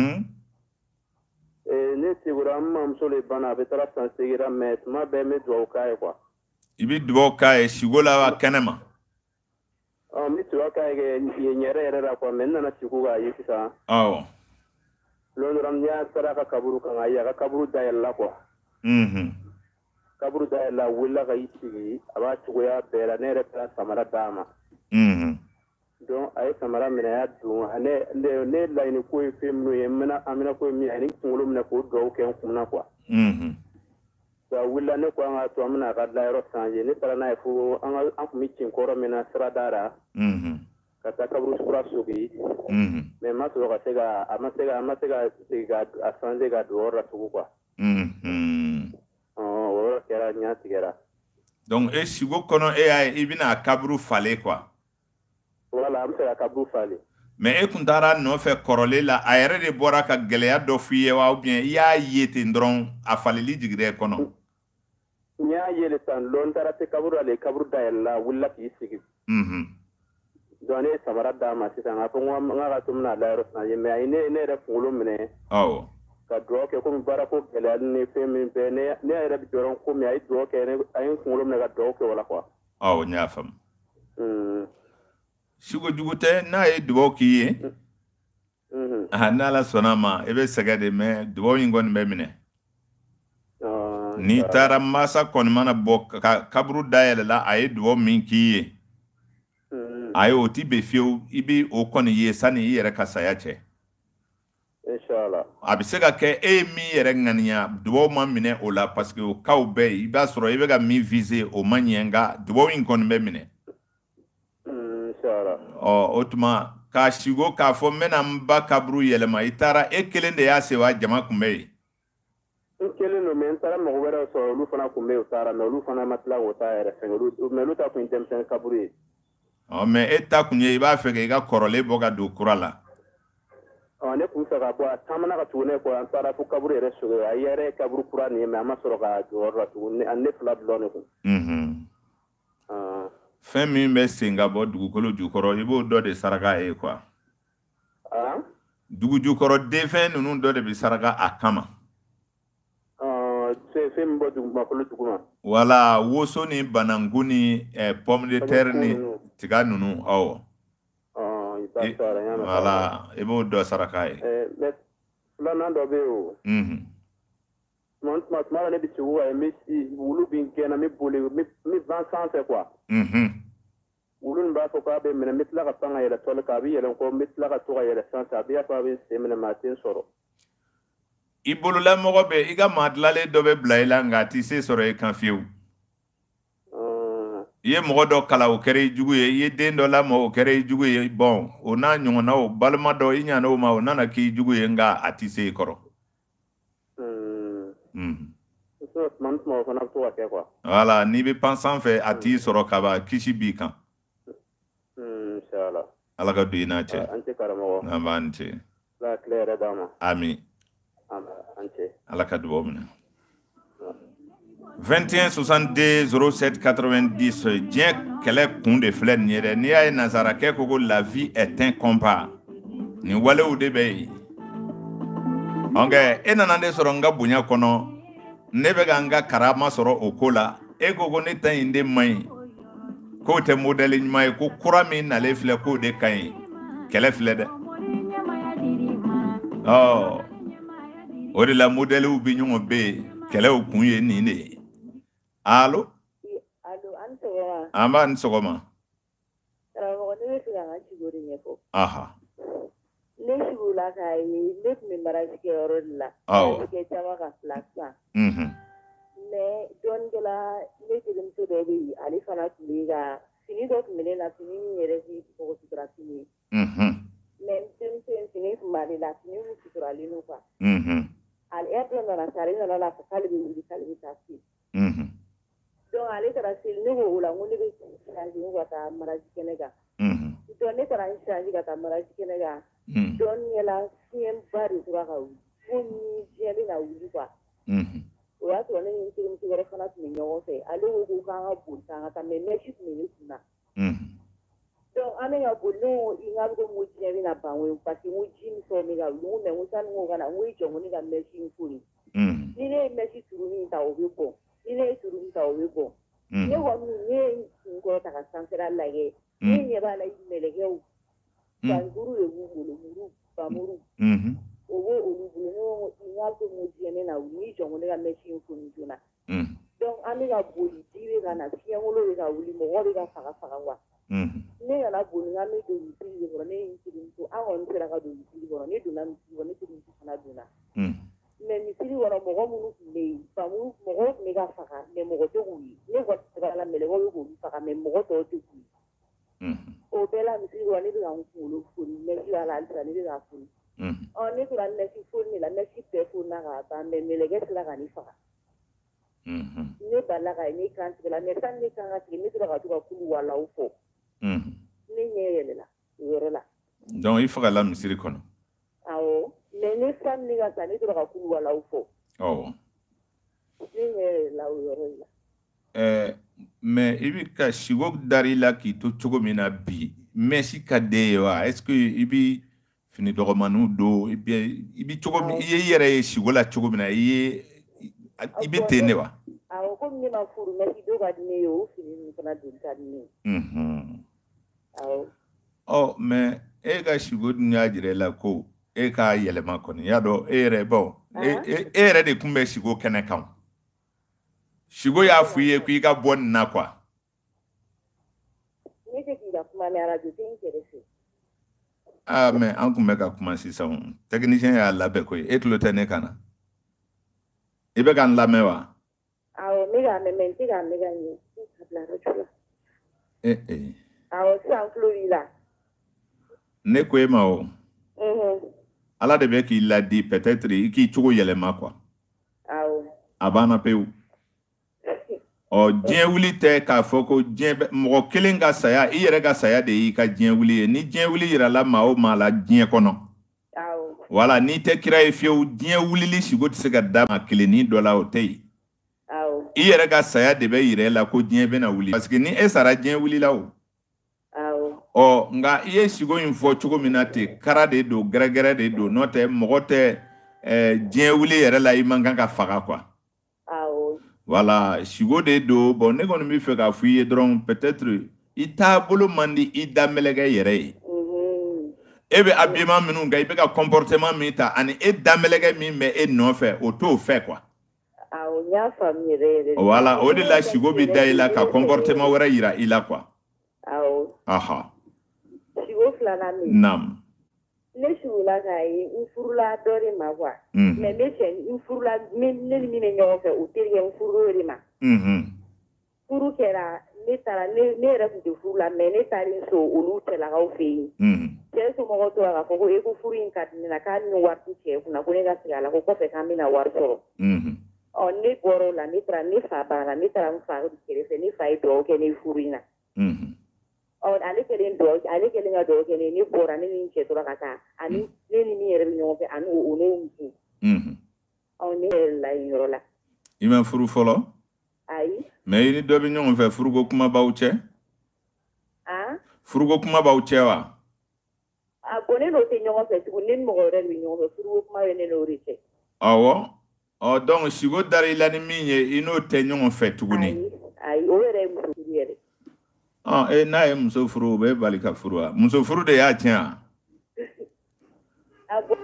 ne sigura n mamuso de banna a bɛ taara san segira mɛ tuma bɛɛ n bɛ dugawu k'a ye quoi i bɛ dugawu k'a ye sigo la wa kɛnɛ ma n bɛ dugawu k'a ye yen yɛrɛ yɛrɛ la quoi mɛ n nana sigo k'a ye sisan awɔ don dɔ n y'a sara a ka kaburu kan a ye a ka kaburu dayɛlɛla quoi kaburu dayɛlɛla a wulila ka i sigi a b'a cogoya bɛɛ la ne yɛrɛ taara samara d'a ma donc a ye samara minɛ a y'a dun ne ne laɲini ko ye fɛn minnu ye an bɛna ko ye min ye ani kunkolo minɛ k'o dugawu kɛ n kun na quoi a wulila ne ko an ka to an bɛna a ka dayɔrɔ changer ne taara n'a ye fo an kun bɛ cin kɔrɔ min na sirada la ka taa kaburu kura sogi mais n ma sɔrɔ ka se ka a ma se ka a ma se ka segin ka a changer ka don o yɔrɔ la tugun quoi o yɔrɔ kɛra ɲɛ tigɛra donc e sigo kɔnɔ e y'a ye i bɛna a kaburu falen quoi voilà an bɛ se ka kaburu falen mais e kun taara nɔfɛ kɔrɔlen la a yɛrɛ de bɔra ka gɛlɛya dɔ f'i ye wa ou bien i y'a ye ten dɔrɔn a falili jigira e kɔnɔ n y'a ye de san lɔ n taara se kaburu ale kaburu dayɛlɛla a wulila k'i sigi donc ne ye samara d'a ma sisan a ko n ka ka to bɛna a dayɔrɔ changer mais a ye ne yɛrɛ kunkolo minɛ awɔ ka dugawu kɛ komi baara ko gɛlɛya ni fɛn min bɛɛ ne yɛrɛ bɛ jɔrɔ komi a ye dugawu kɛ a ye n kunkolo minɛ ka dugawu kɛ o la quoi awɔ n y'a faamu sigo jugu tɛ n'a ye dugawu k'i ye n'ala sɔnna ma i bɛ sɛgɛn de mais dugawu in kɔni bɛ minɛ n'i taara masa kɔni mana bɔ ka kaburu dayɛlɛla a ye dugawu min k'i ye a ye o ti bɛ fiyewu i bɛ o kɔni ye sani i yɛrɛ ka saya cɛ a bɛ se ka kɛ e ye min yɛrɛ ŋaniya dugawu ma minɛ o la parce que o kaw bɛɛ i b'a sɔrɔ i bɛ ka min viser o ma ɲɛ nka dugawu in kɔni bɛ minɛ ɔ o tuma k'a sigo k'a fɔ n bɛna n ba kaburu yɛlɛma i taara e kelen de y'a se wa jama kun bɛ yen n kelen don mais n taara mɔgɔ wɛrɛw sɔrɔ olu fana kun bɛ yen o taara mais olu fana ma tila k'o ta yɛrɛ fɛngɛ mais olu ta kun ye denmisɛnnin kaburu ye ɔ mais e ta kun ye i b'a fɛ k'i ka kɔrɔlen bɔ ka don kura la ɔ ne kun fɛ ka bɔ a taamana ka tugu ne kɔ an taara fo kaburu yɛrɛ sogo a yɛrɛ ye kaburu kura nin ye mais an ma sɔrɔ ka jɔ yɔrɔ la tugun ne fila dulɔ ne kun fɛn min bɛ sen ka bɔ dugukolo jukɔrɔ i b'o dɔ de saraka ye quoi dugu jukɔrɔ denfɛn ninnu dɔ de bɛ saraka a kama fɛn min bɔ dugumakolo duguma wala woso ni bananku ni pomme de terre ni tiga ninnu awɔ wala i b'o dɔ saraka ye filanan dɔ bɛ yen o tuma tuma ne bɛ sigi wa n bɛ wulu bɛ n gɛnna n bɛ boli n bɛ van sanfɛ quoi wulu nin b'a fɔ k'a bɛ minɛ n bɛ tila ka pan ka yɛlɛ tɔli kan a bɛ yɛlɛ n kɔ n bɛ tila ka to ka yɛlɛ sanfɛ a bɛ y'a fɔ a bɛ n sen minɛ mɛ a tɛ n sɔrɔ i bololamɔgɔ bɛ i ka maa dilanlen dɔ bɛ bila i la nka a tɛ se sɔrɔ i kan fiyewu i ye mɔgɔ dɔ kalan o kɛra i jugu ye i ye den dɔ lamɔ o kɛra i jugu ye bɔn o n'a ɲɔgɔnnaw balima dɔ i ɲan'o ma o nana k'i jugu ye nka a tɛ se i kɔrɔ wala n'i bɛ pan sanfɛ a t'i sɔrɔ kaba kisi b'i kan ala ka don i n'a cɛ an b'an cɛ ami ala ka dugawu minɛ vingt et un soixante-deux zéro sept quatre-vingt-dix diɲɛ kɛlɛ kun de filɛ nin ye dɛ n'i y'a ye nasarakɛ ko ko la vie est un combat nin walew de bɛ yen nka e nana de sɔrɔ n ka bonya kɔnɔ ne bɛ ka n ka karama sɔrɔ o ko la e ko ko ne ta in de man ɲi k'o tɛ modèle ɲuman ye ko kura min nalen filɛ k'o de ka ɲi kɛlɛ filɛ dɛ ɔ o de la modèlew bɛ ɲɔgɔn bɛ yen kɛlɛw kun ye nin de ye allo allo an sɛgɛnna amba ni sogoma karamɔgɔ ne bɛ fɛ ka n ka Sigo de ɲɛfɔ aha ne Sigo la k'a ye ne tun bɛ maraji kɛ yɔrɔ de la awɔ maraji kɛ caman ka fila san mhm mais dɔɔnin kɛla ne terimuso dɔ bɛ yen ale fana tun bɛ ka fini dɔ tun bɛ ne la fini min yɛrɛ tɛ mɔgɔ sutura fini ye mhm mais terimuso in fini tun b'ale la fini min suturalen don quoi mhm ale heure dɔ nana se ale nana fɔ k'ale bɛ wuli k'ale bɛ taa se mhm donc ale taara seli ne ko o la n ko ne bɛ change n ko ka taa maraji kɛnɛ kan mhm donc ne taara n change ka taa maraji kɛnɛ kan mhm dɔɔnin kɛla fiɲɛba de tora ka wuli fo ni diɲɛ bɛna wuli quoi mhm o y'a sɔrɔ ne ni n terimuso wɛrɛ fana tun bɛ ɲɔgɔn fɛ ale ko ko k'an ka boli k'an ka taa mais mèche tun bɛ ne kun na mhm donc an bɛ ka boli ne ko i ka ko n ko diɲɛ bɛna ban o parce que n ko ji ni fɛnw bɛ ka wuli n ko mais n ko sani n ko ka na n ko i jɔ n ko ne ka mèche in foni mhm ni ne ye mèche turu min ta o bɛ bɔn ni ne ye turu min ta o bɛ bɔn mhm ne kɔni ne ye n kun kɔrɔ ta ka sanfɛla lajɛ ne ɲɛ b'a la mɛlɛkɛw banjuru de b'u bolo muru bamuru mhm o b'o olu bolo ne ko n k'a to n ko diɲɛ bɛ na wuli n'i jɔ n ko ne ka mèche in foni joona mhm donc an bɛ ka boli ji bɛ ka na fiɲɛkolo bɛ ka wuli mɔgɔ bɛ ka faga faga wa mhm ne nana boli n k'an bɛ don misiri de kɔrɔ ne ye n terimuso an kɔni sera ka don misiri kɔrɔ ne donna misiri kɔrɔ ne terimuso fana donna mhm mais misiri kɔnɔ mɔgɔ minnu tun bɛ yen faamu mɔgɔw tun bɛ ka faga mais mɔgɔ tɛ k'u ye ne kɔni sera la mɛlɛkɛw bɛ k'olu faga mais mɔgɔ tɔw tɛ k'u ye mhm o bɛɛ la misiri kɔnɔ ne bɛ ka n kunkolo foni mɛsi b'a la halisa ne bɛ ka foni mhm ɔ ne tora mɛsi foni de la mɛsi bɛɛ fonina k'a ban mais mɛlɛkɛ sera ka ne faga mhm ne balila ka ye ne kan tigɛ la mais sani ne kan ka tigɛ ne tora ka to ka kulu walaw fɔ mhm ne ɲɛ yɛlɛla o yɔrɔ la donc i fagala misiri kɔnɔ awɔ mais ne sani ne ka taa ne tora ka kulu walaw fɔ awɔ ne ɲɛ yɛlɛla o yɔrɔ la eh mais i bi ka Sigo dari la k'i to cogo min na bi mèche ka d'e ye wa est ce que i bi fini dɔgɔmaninw don i bi i bi cogo min i ye i yɛrɛ ye Sigo la cogo min na i ye i bɛ ten de wa awɔ komi ne ma furu mèche don ka di ne ye o fini ninnu fana don ka di ne ye mhm awɔ ɔ mais e ka Sigo dun y'a jira i la ko e k'a yɛlɛma kɔni y'a dɔn e yɛrɛ bon e yɛrɛ de tun bɛ Sigo kɛnɛ kan Sigo y'a fɔ i ye ko i ka bɔ nin na quoi ne tɛ k'i ka kuma mɛn arajo tɛ n kɛrɛfɛ ah mais an tun bɛ ka kuma sisan technicien y'a labɛn koyi e tulo tɛ ne kan na i bɛ ka n lamɛn wa awɔ n bɛ k'a mɛn mais n tɛ k'a mɛn ka ɲɛ ka bila arajo la eh eh awɔ sisan n tulo b'i la ne ko e ma o unhun Ala de bɛ k'i ladi peut-être i k'i cogo yɛlɛma quoi awɔ a banna pewu ɔ diɲɛ wuli tɛ k'a fɔ ko diɲɛ mɔgɔ kelen ka saya i yɛrɛ ka saya de y'i ka diɲɛ wuli ye ni diɲɛ wuli yirala maa o maa la diɲɛ kɔnɔ awɔ wala n'i tɛ kira ye fiyewu diɲɛ wulili Sigo tɛ se ka d'a ma kelennin dɔ la o tɛ yen awɔ i yɛrɛ ka saya de bɛ yira e la ko diɲɛ bɛna wuli parce que ni e sara diɲɛ wulila o awɔ ɔ nka i ye Sigo in fɔ cogo min na ten kara de don gɛrɛgɛrɛ de don n'o tɛ mɔgɔ tɛ diɲɛ wuli yɛrɛ la i man kan ka faga quoi awɔ voilà Sigo de don bon ne kɔni bɛ fɛ k'a fɔ i ye dɔrɔn peut-être i taabolo man di i da mɛlɛkɛ yɛrɛ ye e bɛ habillement minnu kɛ i bɛ ka comportement min ta ani e da mɛlɛkɛ min bɛ e nɔfɛ o t'o fɛ quoi awɔ n y'a faamu yɛrɛ yɛrɛ voilà o de la Sigo bɛ da i la ka comportement wɛrɛ yira i la quoi awɔ aha Sigo filanan min naam ne sigila k'a ye n furula dɔ de ma quoi mais ne cɛ n furula ne ni min bɛ ɲɔgɔn fɛ o terikɛ n furula de ma furu kɛra ne taara ne yɛrɛ tun tɛ furu la mais ne taara so olu cɛlakaw fɛ yen cɛ somɔgɔw tora k'a fɔ ko e ko furu in ka di ne na k'a ni wari tɛ cɛ kunna ko ne ka segin a la ko kɔfɛ k'an bɛna wari sɔrɔ ɔ ne bɔra o la ne taara ne fa banna ne taara n fa kɛrɛfɛ ne fa ye dugawu kɛ ne furu in na ɔ ale kɛlen dugawu ale kɛlen ka dugawu kɛ ne ne bɔra ne ni n cɛ tora ka taa ani ne ni min yɛrɛ bɛ ɲɔgɔn fɛ ani o ne muso ɔ ne yɛrɛ la yen yɔrɔ la i ma furu fɔlɔ ayi mais i ni dɔ bɛ ɲɔgɔn fɛ furuko kuma b'aw cɛ furuko kuma b'aw cɛ wa a bon ne n'o tɛ ɲɔgɔn fɛ tuguni ne ni mɔgɔ wɛrɛ de bɛ ɲɔgɔn fɛ furuko kuma bɛ ne n'o de cɛ awɔ ɔ donc Sigo dara i la ni min ye i n'o tɛ ɲɔgɔn fɛ tuguni ayi ayi o yɛrɛ ye muso furu yɛrɛ ɔ e n'a ye muso furu o bɛ bali ka furu wa muso furu de y'a tiɲɛ wa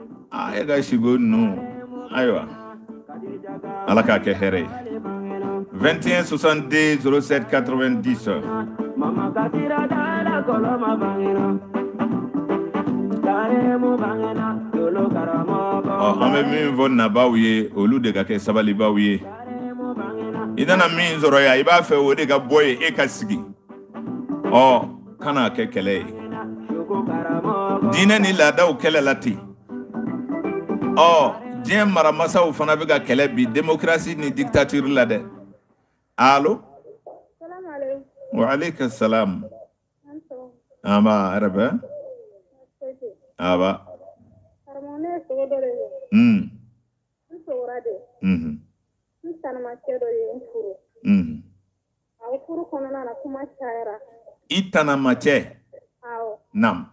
ah e ka Sigo ninnu ayiwa Ala k'a kɛ hɛrɛ ye vingt et un soixante-deux zéro sept quatre-vingt-dix. Oh, an bɛ min fɔ nabaw ye olu de ka kɛ sabalibaw ye. I nana min sɔrɔ yan i b'a fɛ o de ka bɔ ye e ka sigi. Ɔ kana kɛ kɛlɛ ye. Diinɛ ni laadaw kɛlɛ la ten. Ɔ diɲɛ maramasaw fana bɛ ka kɛlɛ bi démocratie ni dictature la dɛ. Allo? Wa alaikum salam. Aba arabe? Aba. Mm. Mhm. Mhm. I tana mace? Nam.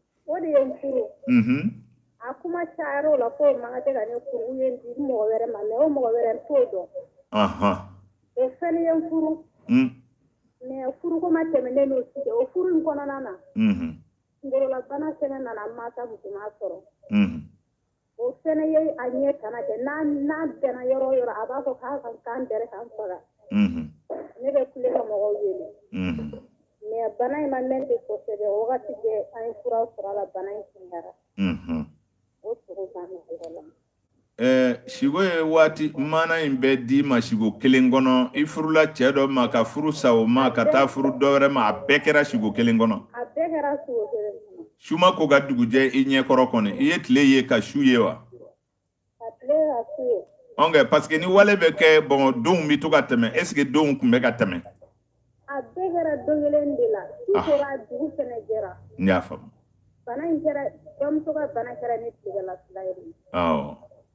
Mhm. Akuma charo la ko ma te ga ne ku yendi mo were ma ne o mo were todo. Aha. E feli en furu. Mm. Ne furu ko ma te me ne no si o furu ko na na. Mhm. Ngoro la bana sene na na mata bu ma soro. Mhm. O sene ye anye kana ke na na de na yoro yoro aba ko ka kan kan dere kan fara. Mhm. Ne be kule ko mo yele. Mhm. Ne bana ma men de ko se de o ga ti de ay fura fura la bana in dara. Mhm. O to ba no la. Eh, shigo ye waati mana in bɛ di ma shigo kelen kɔnɔ i furula cɛ dɔ ma ka furu sa o ma ka taa furu dɔ wɛrɛ ma a bɛɛ kɛra shigo kelen kɔnɔ. A bɛɛ kɛra shigo kelen kɔnɔ. Suma ko ka dugujɛ i ɲɛkɔrɔ kɔni i ye tile ye ka su ye wa? Ka tile ka su ye. Ok, parce que ni wale bɛ kɛ bon denw bɛ to ka tɛmɛ est ce que denw tun bɛ ka tɛmɛ? A bɛɛ kɛra don kelen de la. Su kora dugu fɛnɛ jɛra. N y'a faamu. Bana in kɛra bamuso ka bana kɛra ne tigɛla fila ye. Awɔ.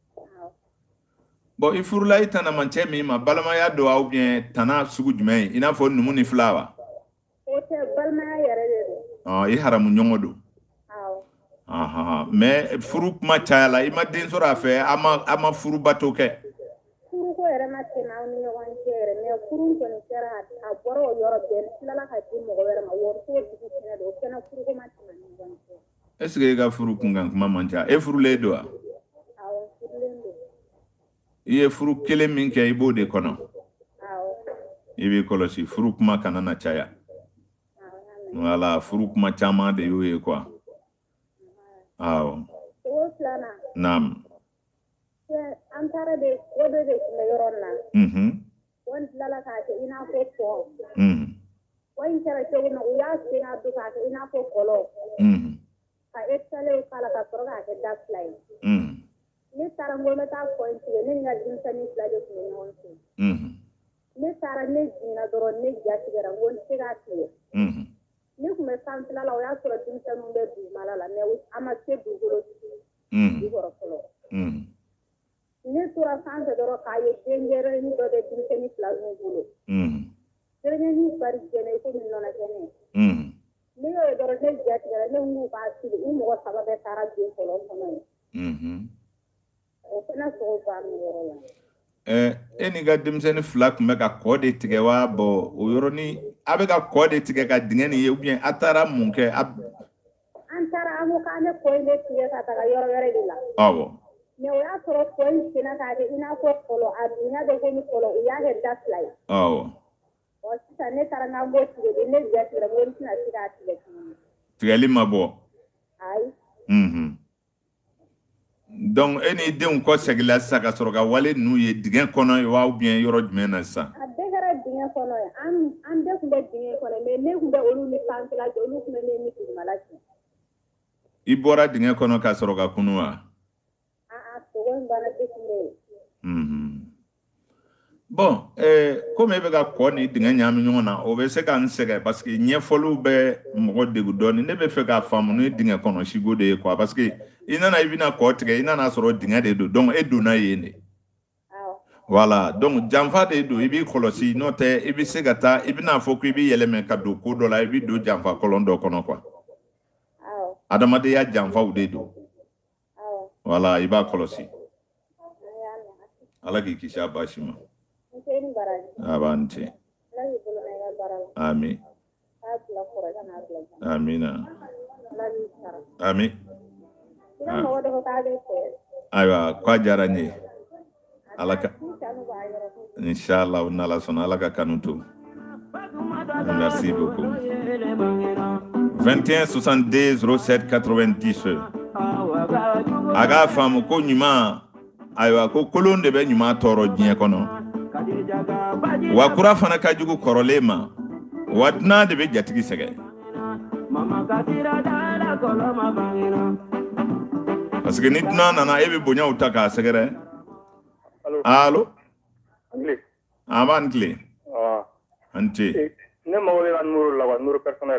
Bon i furula i tana man cɛ min ma balimaya don aw bien tana sugu jumɛn ye i n'a fɔ numu ni fila wa? O tɛ balimaya yɛrɛ de don. Ɔ i haramu ɲɔgɔn don. Awɔ. Ahan mais furu kuma caya la i ma den sɔrɔ a fɛ a ma a ma furu bato kɛ. Furu ko yɛrɛ ma tɛmɛ aw ni ɲɔgɔn cɛ yɛrɛ mais furu kɔni kɛra a bɔra o yɔrɔ bɛɛ tilala ka di mɔgɔ wɛrɛ ma wari ko dugu fɛnɛ don o fɛnɛ furu ko ma tɛmɛ ni ɲɔgɔn cɛ. Est ce que i ka furu kunkan kuma man ca e furulen don wa? Awɔ furulen don. I ye furu kelen min kɛ i b'o de kɔnɔ. Awɔ. I b'i kɔlɔsi furu kuma kana na caya. Voilà furu kuma caman de y'o ye quoi. Awɔ. O filanan. Naam. An taara de o de de tun bɛ yɔrɔ in na. Mhm. Wani tilala k'a kɛ i n'a fɔ tɔ. Mhm. Wani kɛra cogo min na u y'a sen a don k'a kɛ i n'a fɔ kɔlɔn. Mhm. Ka escalier k'a la ka sɔrɔ k'a kɛ da fila ye. Mhm. Ne taara n ko n bɛ taa fɔ n tigɛ ne ni n ka denmisɛnnin fila de tun bɛ ɲɔgɔn fɛ. Mhm. Ne taara ne jiginna dɔrɔn ne ja tigɛra n ko n tɛ se k'a tigɛ. Mhm. Ne tun bɛ sanfɛla la o y'a sɔrɔ denmisɛnninw bɛ dugumala la mais a ma se dugukolo Mhm. jukɔrɔ fɔlɔ. Mhm. Ne tora sanfɛ dɔrɔn k'a ye denɲɛrɛnin dɔ bɛ denmisɛnnin fila ninnu bolo. Mhm. Denɲɛrɛnin fari jɛnna i komi nɔnɔ kɛnɛ. Mhm. Ne y'o ye dɔrɔn ne ja tigɛra ne ko k'a sigi u mɔgɔ saba bɛɛ taara bin kɔlɔn kɔnɔ ye. Mhm. O fana sogo b'a min yɔrɔ la. Eh, e n'i ka denmisɛnnin fila tun bɛ ka kɔ de tigɛ wa bɔn o yɔrɔnin a bɛ ka kɔ de tigɛ ka dingɛ nin ye ou bien a taara mun kɛ? An taara an ko k'an bɛ kɔ in de tigɛ ka taga yɔrɔ wɛrɛ de la. Awɔ. Mais o y'a sɔrɔ kɔ in senna k'a kɛ i n'a fɔ kɔlɔn a dingɛ bɛ komi kɔlɔn u y'a kɛ da fila ye. Awɔ. Ɔ sisan ne taara n k'an b'o tigɛ de ne ja tigɛra n ko n tɛna se k'a tigɛ tuguni. Tigɛli ma bɔ? Ayi. Mhm. Donc e ni denw kɔ segila sisan ka sɔrɔ ka wale ninnu ye dingɛ kɔnɔ ye wa ou bien yɔrɔ jumɛn na sisan? A bɛɛ kɛra dingɛ kɔnɔ ye an an bɛɛ tun bɛ dingɛ kɔnɔ mais ne tun bɛ olu ni sanfɛla cɛ olu tun bɛ ne ni dugumala cɛ. I bɔra dingɛ kɔnɔ ka sɔrɔ ka kunu wa? Aa sogo in banna depuis ne ye. Mhm. Bon eh, komi e bɛ ka kɔ ni dingɛ ɲagami ɲɔgɔn na o bɛ se ka n sɛgɛn parce que ɲɛfɔliw bɛ mɔgɔ degun dɔɔni ne bɛ fɛ k'a faamu ni dingɛ kɔnɔ siko de ye quoi parce que i nana i bɛna kɔ tigɛ i nana sɔrɔ dingɛ de don donc e donna yen de. Awɔ. Voilà donc janfa de don i b'i kɔlɔsi n'o tɛ i bɛ se ka taa i bɛna fɔ ko i bɛ yɛlɛmɛ ka don ko dɔ la i bɛ don janfa kɔlɔn dɔ kɔnɔ quoi. Awɔ. Adamadenya janfaw de don. Awɔ. Voilà i b'a kɔlɔsi. Ala k'i kisi a baasi ma. A b'an cɛ. Ami. Amina. Ami. Ayiwa k'a diyara n ye. alaka inshallah nala son alaka kanuto. Merci beaucoup. vingt et un soixante-deux zéro sept quatre-vingt-dix. Aga famu ko nyuma aywa ko kolon de be nyuma toro dien kono. Wa kura fana ka jugu korolema. Wadna de be jatigi sege. Parce que nitna nana ebe bonya utaka segere. Allô? Anglais. Aman clé. Ah. Anti. Ne mawle an nuru la nuru personnel.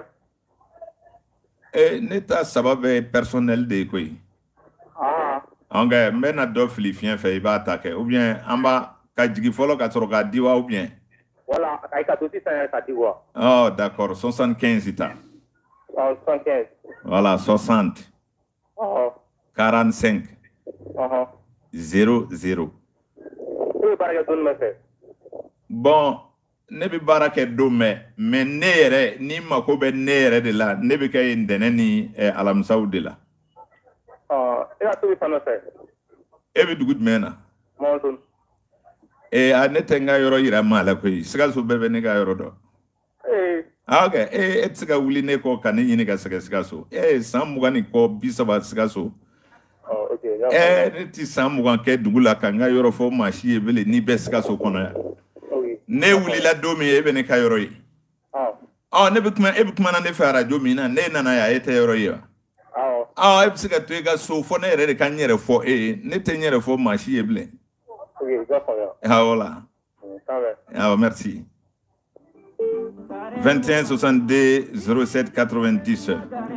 Eh neta sababe personnel de koi. Ah. Anga mena do filifien fe iba attaquer ou bien amba ka jigi folo ka toro ka diwa ou bien. Voilà, ay ka tout ça ça diwa. Oh d'accord, soixante-quinze ita. soixante-quinze. Voilà, soixante. Oh. quarante-cinq. Uh-huh. zéro zéro. Oui, baraka don me fait. Bon, ne bi baraka do me mais ne yere ni mako be ne yere de la ne bi kay ndene ni eh, alam saudi la. Ah, e a tout ça me fait. E bi dugud mena. Monson. E a ne tenga yoro yira mala koy. Siga so bebe ne ga yoro do. Eh. Ah, okay. E et siga wuli ne ko kan ni ni ga siga siga so. E sam mugani ko bisaba siga so. Oh, okay. Eh, ne ti sam mugan ke dugula kan ga yoro fo mashi e bele ni be siga so kono ya. Okay. Ne wuli la do mi e be ne ka yoro yi. Ah. Ah, ne bi kuma e bi kuma na ne fa radio mi na ne nana ya ete yoro yi. Ah. Ah, e bi siga to ga so fo ne yere de kan yere fo e ne te yere fo mashi e bele. Okay, d'accord. Ah voilà. Ça va. Ah, merci. vingt et un soixante-deux zéro sept quatre-vingt-dix.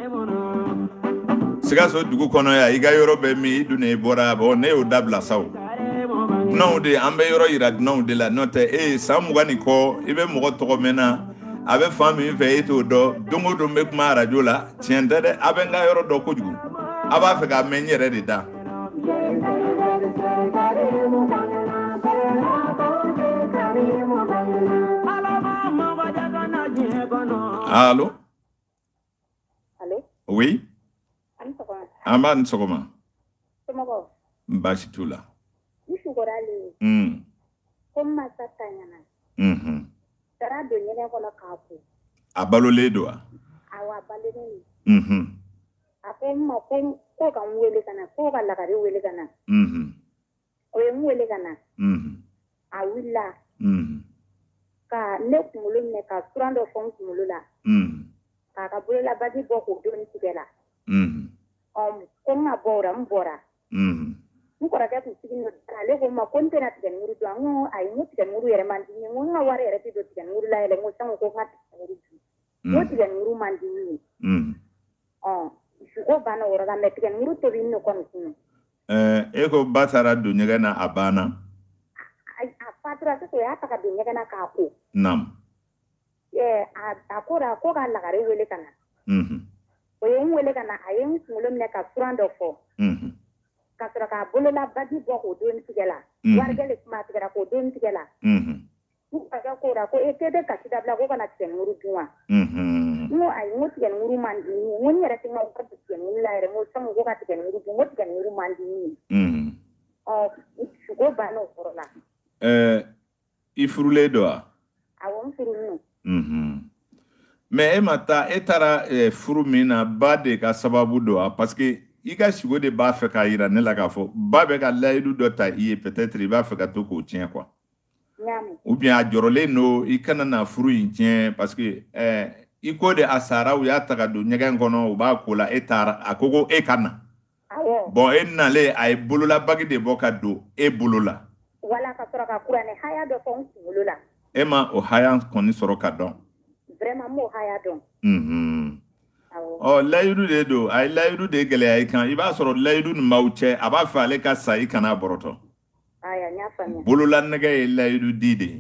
Sigaso dugu kono ya iga yoro be mi dune bora bo ne o dabla saw. Non de ambe yoro ira non de la note e samugani ko ibe mogo to mena abe fami fe eto do dongo do me kuma radio la tiende de abe nga yoro do ko jugu. Aba fe ga menyere de da. Allô? Allô? Oui? Amba nsogoma. Tomogo. Mbashi tula. Ishugorali. Mm. Komma satanyana. Mhm. Tara do nyene kono kafu. Abalo ledoa. Awa baleni. Mhm. Akomma kom ko kan wele kana ko ka lagari wele kana. Mhm. O ye wele kana. Mhm. Awilla. Mhm. Ka ne kumulu ne ka surando fon kumulu la. Mhm. Ka ka bula badi boko doni tigela. Mhm. Um komma bora mbora. Mhm. Mukora ka kusigino kale ko ma kontena tigan nguru dwango ay mu tigan nguru yere mandi ngo nga ware yere tido tigan nguru la yele ngo sango ko ngat nguru mo tigan nguru mandi ni Mhm. oh shugo bana wora ga me tigan nguru to binno kon sunu eh eko batara do nyega na abana ay a patra to ya taka do nyega na ka ko nam eh a akora ko ga la gare wele kana mhm o yen wele kana ayen mulum ne ka surando fo mhm kasra ka bolola badi bo ko don tigela wargele kuma tigera ko don tigela mhm ku aga ko ra ko etede ka tidabla ko kana tigan nguru duwa mhm no ay mo tigan nguru mandi ni woni yara tinga ko tigan nguru la yere mo samu ko ka tigan nguru mo tigan nguru mandi ni mhm oh shugo bano korola eh ifurule doa awon furu no mhm mais e mata etara eh, furu mina ba de ka sababu doa parce que i ka sigo de b'a fɛ ka yira ne la k'a fɔ ba bɛ ka layidu dɔ ta i ye peut-être i b'a fɛ ka to k'o tiɲɛ quoi ou bien a jɔrɔlen no i kana na furu in tiɲɛ parce que eh, i ko de a sara u y'a ta ka don ɲɛgɛn kɔnɔ u b'a ko la e taara a ko ko e ka na bon e nalen a ye bololabagi de bɔ ka don e bolo la wala ka sɔrɔ ka kuranɛ haya dɔ fɔ n kunkolo la e ma o haya kɔni sɔrɔ ka dɔn vraiment m'o haya dɔn mhm oh layidu de do ay layidu de gɛlɛya i kan i b'a sɔrɔ layidu ni maaw cɛ a b'a fɛ ale ka sa i kana bɔrɔtɔ aya nya faamuya bolola nɛgɛ ye layidu di de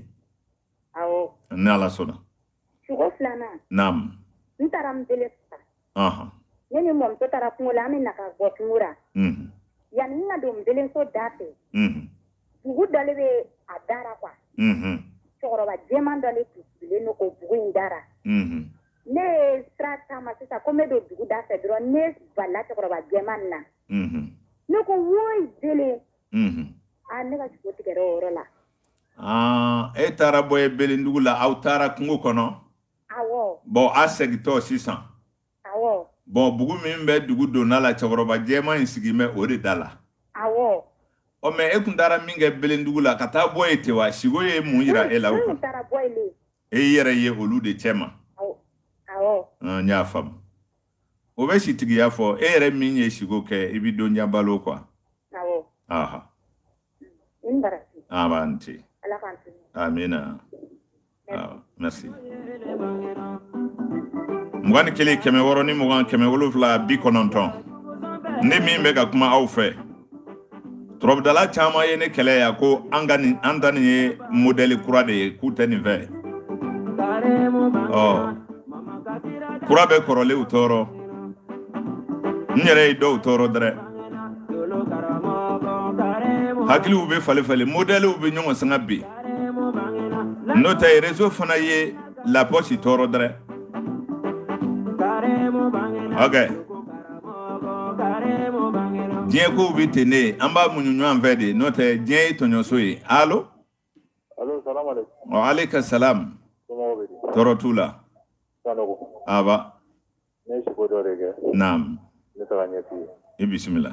awɔ ni ala sɔnna sugo filanan naam n taara n bele sa aha ne ni mɔmuso taara kungo la an bɛ na ka bɔ kungo ra mhm yanni n ka don n belenso da fɛ mhm bugu dɔ le bɛ a dara quoi mhm cɛkɔrɔba jɛman dɔ le tusilen don o bugu in dara mhm ne ye sira caman sisan ko n bɛ don dugu da fɛ dɔrɔn ne balila cɛkɔrɔba jɛman na mhm ne ko woyi dele mhm a a ne ka siko tigɛra o yɔrɔ la. Ah, e taara bɔ ye Belendugu la aw taara kungo kɔnɔ. Awɔ. Bon a segitɔ sisan. Awɔ. Bon bugu min bɛ dugu donna la cɛkɔrɔba jɛman in sigi mɛ o de da la. Awɔ. O mɛ e kun taara min kɛ Belendugu la ka taa bɔ ye ten wa sigo ye mun yira e la o kan. Ne taara bɔ ye le. E yɛrɛ ye olu de cɛ ma. Awɔ. Awɔ. Ah, n y'a faamu. O bɛ sitigiya fɔ e yɛrɛ min ye sigo kɛ i bi don jan balo quoi. Awɔ. Aha. N barasi. Ah, ba nti. Ala k'an to. Amina. Ah, merci. Mugani kele kɛmɛ wɔɔrɔ ni mugan kɛmɛ wolonwula bi kɔnɔntɔn. Ne min bɛ ka kuma aw fɛ. Turabudala caman ye ne kɛlɛ ya ko an ka nin an ta nin ye modèle kura de ye k'u tɛ nin fɛ. Ɔ kura bɛ kɔrɔlenw tɔɔrɔ. N yɛrɛ ye dɔw tɔɔrɔ dɛrɛ. Hakiliw bɛ falen falen modèlew bɛ ɲɔgɔn sanga bi. N'o tɛ réseau fana ye la poche tɔɔrɔ dɛrɛ. Ok. Diɲɛ kow bɛ ten ne an b'a muɲu ɲɔgɔn fɛ de n'o tɛ diɲɛ ye tɔɲɔso ye. Allo? Allo, salam alaikum. Wa alaikum salam. Tɔɔrɔ t'u la. Sanogo. Aba. Ne siko dɔ de kɛ. Naam. Ne taga ɲɛ f'i ye. I bisimila.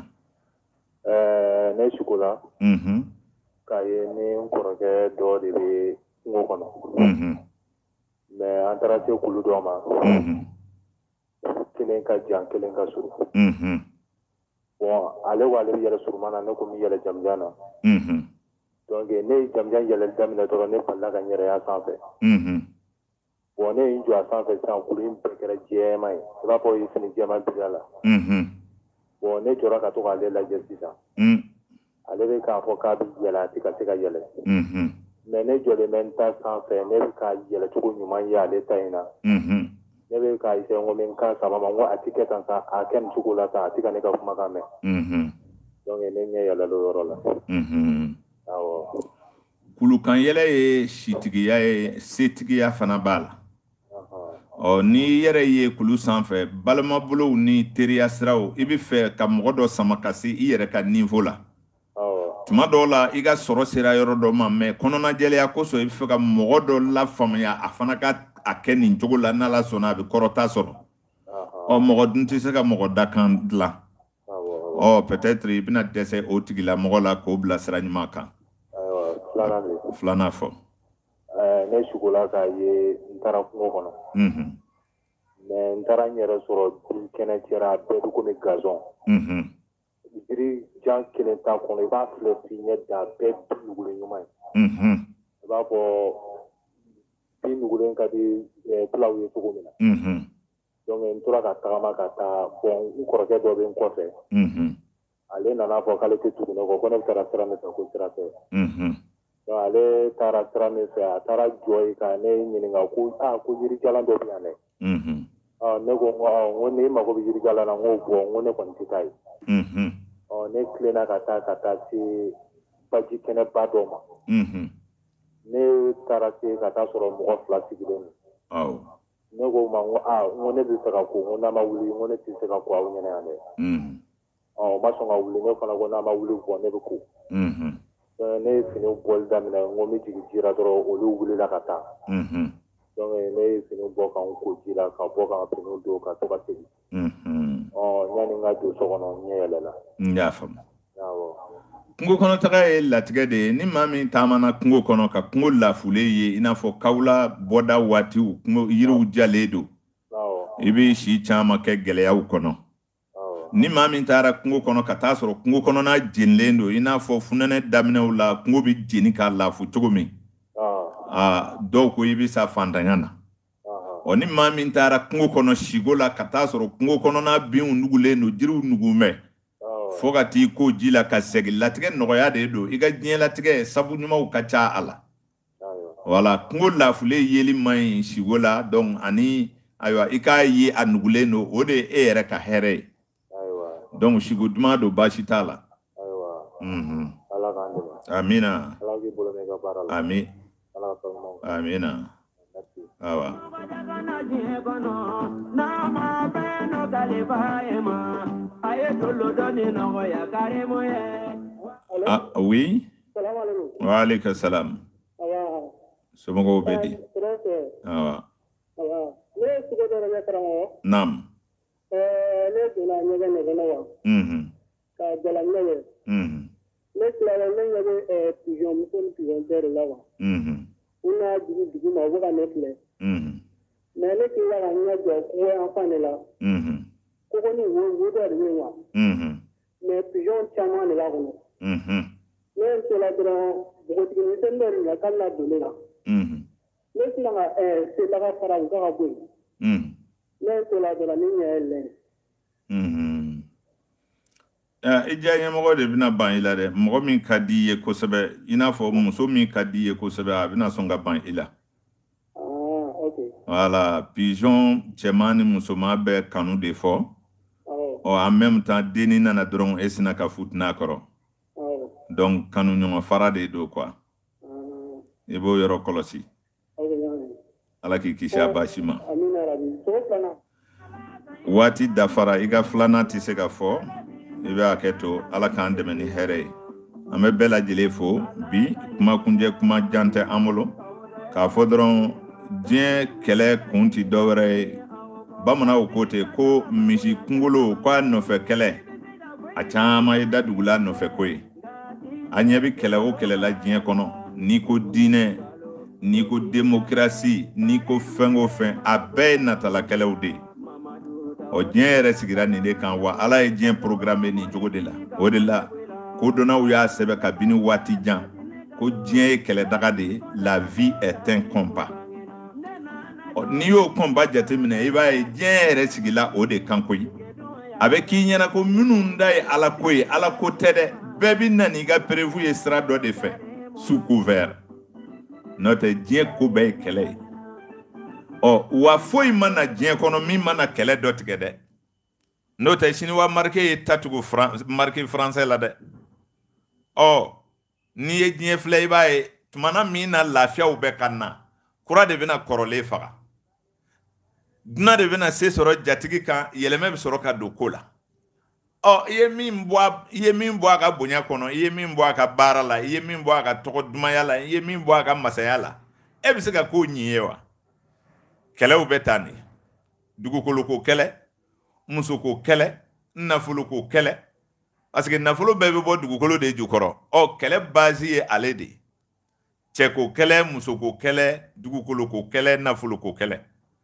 Ɛɛ ne siko la. Mhm. K'a ye ni n kɔrɔkɛ dɔ de bɛ kungo kɔnɔ. Mhm. Mais an taara se kulu dɔ ma. Mhm. Kelen ka jan kelen ka surun. Mhm. Bon ale ko ale bɛ yɛlɛ surunman na ne ko n bɛ yɛlɛ jamujan na. Mhm. Donc ne ye jamujan yɛlɛli daminɛ dɔrɔn ne balila ka n yɛrɛ y'a sanfɛ. Mhm. Bon ne ye n jɔ a sanfɛ sisan kulu in bɛɛ kɛra jɛman ye i b'a fɔ o ye fini jɛman biri a la. Mhm. Bon ne jɔra ka to k'ale lajɛ sisan. Mm. Ale bɛ k'a fɔ k'a bɛ yɛlɛ a tɛ ka se ka yɛlɛ. Mhm. Mais ne jɔlen bɛ n ta sanfɛ ne bɛ ka yɛlɛ cogo ɲuman ye ale ta in na. Mhm. Ne bɛ k'a essayer n ko n bɛ n kan sama ma n ko a tɛ kɛ tan sa a kɛ nin cogo la tan a tɛ ka ne ka kumakan mɛn. Mhm. Donc ne ɲɛ yɛlɛla o yɔrɔ la. Mhm. Awɔ. Kulukan yɛlɛ ye sitigiya ye setigiya fana b'a la. Ɔ ni yɛrɛ ye kulu sanfɛ balimabolow ni teriya siraw i bɛ fɛ ka mɔgɔ dɔ sama ka se i yɛrɛ ka niveau la. Tuma dɔw la i ka sɔrɔ sera yɔrɔ dɔ ma mais kɔnɔnajɛlenya kosɔn i bɛ fɛ ka mɔgɔ dɔ lafaamuya a fana ka a kɛ nin cogo la n'Ala sɔnna a bɛ kɔrɔta sɔrɔ. Ɔ mɔgɔ dun tɛ se ka mɔgɔ dakan dilan. Ɔ peut-être i bɛna dɛsɛ o tigila mɔgɔ la k'o bila sira ɲuman kan. Filanan fɔ. Ne sukola k'a ye n taara kungo kɔnɔ. Mhm. Mais n taara n yɛrɛ sɔrɔ jiri kɛnɛ cɛra a bɛɛ bɛ komi gazon. Mhm. Jiri jan kelen t'a kɔnɔ i b'a filɛ f'i ɲɛ da a bɛɛ bin nugulen ɲuman ye. Mhm. I b'a fɔ bin nugulen ka di fulaw ye cogo min na. Mhm. Donc n tora ka tagama ka taa bon n kɔrɔkɛ dɔ bɛ n kɔfɛ. Mhm. Ale nana fɔ k'ale tɛ tugu ne kɔ ko ne bɛ taara sira min fɛ ko sira tɛ. Mhm. Donc ale taara sira min fɛ a taara jɔ yen ka ne ɲininka ko aa ko yirijalan dɔ bɛ yan dɛ. Mhm. Ɔ ne ko n ko awɔ n ko ne mago bɛ yirijalan na n k'o bɔ n ko ne kɔni tɛ taa yen. Mhm. Ɔ ne tilenna ka taa ka taa se baji kɛnɛba dɔ ma. Mhm. Ne taara se ka taa sɔrɔ mɔgɔ fila sigilen don. Awɔ. Ne ko o ma n ko aa n ko ne bɛ fɛ ka ko n ko n'a ma wuli n ko ne tɛ se ka ko aw ɲɛna yan dɛ. Mhm. Ɔ o ma sɔn ka wuli ne fana ko n'a ma wuli bɔ ne bɛ ko. Mhm. Ne ye finiw bɔli daminɛ n ko n bɛ jigin ji la dɔrɔn olu wulila ka taa. Mhm. Donc ne ye finiw bɔ ka n ko ji la ka bɔ ka n ka finiw don ka to ka segin. Mhm. Ɔ yanni n ka don so kɔnɔ n ɲɛ yɛlɛla. N y'a faamu. Awɔ. Kungo kɔnɔ taga ye latigɛ de ye ni maa min taamana kungo kɔnɔ ka kungo lafulen ye i n'a fɔ kawula bɔda waatiw kungo yiriw jalen don. Awɔ. I bɛ si caman kɛ gɛlɛyaw kɔnɔ. Awɔ. Ni maa min taara kungo kɔnɔ ka taa sɔrɔ kungo kɔnɔna jenilen don i n'a fɔ funɛnɛ daminɛw la kungo bɛ jeni ka lafu cogo min. Ah, dɔw ko i bɛ sa fantanya na. Ɔ ni maa min taara kungo kɔnɔ siko la ka taa sɔrɔ kungo kɔnɔna binw nugulen don jiriw nugunbɛ. Fo ka t'i ko ji la ka segin latigɛ nɔgɔya de don i ka diɲɛ latigɛ sabu ɲumanw ka ca a la. Wala kungo lafulen yeli man ɲi siko la donc ani ayiwa i k'a ye a nugulen don o de ye e yɛrɛ ka hɛrɛ ye. Donc siko duman don baasi t'a la. Mhm. Ala k'an dɛmɛ. Amina. Ala k'i bolo mɛn i ka baara la. Ami. Ala ka fɛn ɲumanw kɛ. Amina. Awa. Ah, oui. Wa alaikum salam. Awa. Somogo bedi. Awa. Awa. Ne sugo do ne karango. Nam. Eh ne dula nyega ne gana wa. Mhm. Ka jala ne. Mhm. Ne kila ne nyega eh pigeon muso pigeon der la wa. Mhm. Una digi digi ma wo ka ne kile. Mhm. Mais ne kila ka nya jo ko en fa ne la. Mhm. Ko ko ni wo wo der ne wa. Mhm. Mais pigeon chama ne la ko. Mhm. Ne kila dro bo digi ni sen der la kala dole la. Mhm. Ne kila ka eh se la ka fara ko ka bo. Mhm. Ne kila dro ni nya ele. Mhm. Eh ija nyamgo de bina ban ila de mɔgɔ min ka di ye kosɛbɛ i n'a fɔ muso min ka di ye kosɛbɛ a bina sɔn ka ban ila. Ah okay. Voilà, pigeon cɛman ni musoman bɛ kanu de fɔ. Oh. Ɔ en même temps denni nana dɔrɔn e sina ka futina kɔrɔ. Oh. Donc kanu ɲɔgɔn fara de do quoi. Ah. I b'o yɔrɔ kɔlɔsi. Okay. Ala k'i kisi a baasi ma. Amina rabi. So kana. Waati dafara i ka filanan tɛ se ka fɔ i bɛ hakɛ to Ala k'an dɛmɛ ni hɛrɛ ye. An bɛ bɛɛ lajɛlen fo bi kuma kuncɛ kuma jan tɛ an bolo k'a fɔ dɔrɔn diɲɛ kɛlɛ kun ti dɔwɛrɛ ye. Bamananw ko ten ko misi kunkolo k'a nɔfɛ kɛlɛ a caman ye da dugula nɔfɛ ko ye. A ɲɛ bɛ kɛlɛ o kɛlɛ la diɲɛ kɔnɔ n'i ko diinɛ n'i ko démocratie n'i ko fɛn o fɛn a bɛɛ ye natala kɛlɛw de ye. O diɲɛ yɛrɛ sigira nin de kan wa Ala ye diɲɛ programme nin cogo de la. O de la kodɔnnaw y'a sɛbɛn kabini waati jan ko diɲɛ ye kɛlɛdaga de ye, la vie est un combat. N'i y'o combat jateminɛ i b'a ye diɲɛ yɛrɛ sigila o de kan koyi. A bɛ k'i ɲɛna ko minnu da ye Ala ko ye Ala ko tɛ dɛ, bɛɛ bɛ na n'i ka prévu ye sira dɔ de fɛ sous couvert. N'o tɛ diɲɛ ko bɛɛ ye kɛlɛ ye. Ɔ wa foyi ma na diɲɛ kɔnɔ min ma na kɛlɛ dɔ tigɛ dɛ. N'o tɛ siniwa marqué ye tatugu marqué français la dɛ. Ɔ n'i ye diɲɛ filɛ i b'a ye tumana min na lafiyaw bɛ ka na kura de bɛna kɔrɔlen faga. Dunan de bɛna se sɔrɔ jatigi kan yɛlɛmɛ bɛ sɔrɔ ka don ko la. Ɔ i ye min bɔ a i ye min bɔ a ka bonya kɔnɔ, i ye min bɔ a ka baara la, i ye min bɔ a ka tɔgɔ dumanya la, i ye min bɔ a ka masaya la. E bɛ se ka ko ɲi ye wa? Kɛlɛw bɛ taa nin. Dugukolo ko kɛlɛ, muso ko kɛlɛ, nafolo ko kɛlɛ. Parce que nafolo bɛɛ bɛ bɔ dugukolo de jukɔrɔ. Ɔ kɛlɛ base ye ale de. Cɛ ko kɛlɛ, muso ko kɛlɛ, dugukolo ko kɛlɛ, nafolo ko kɛlɛ.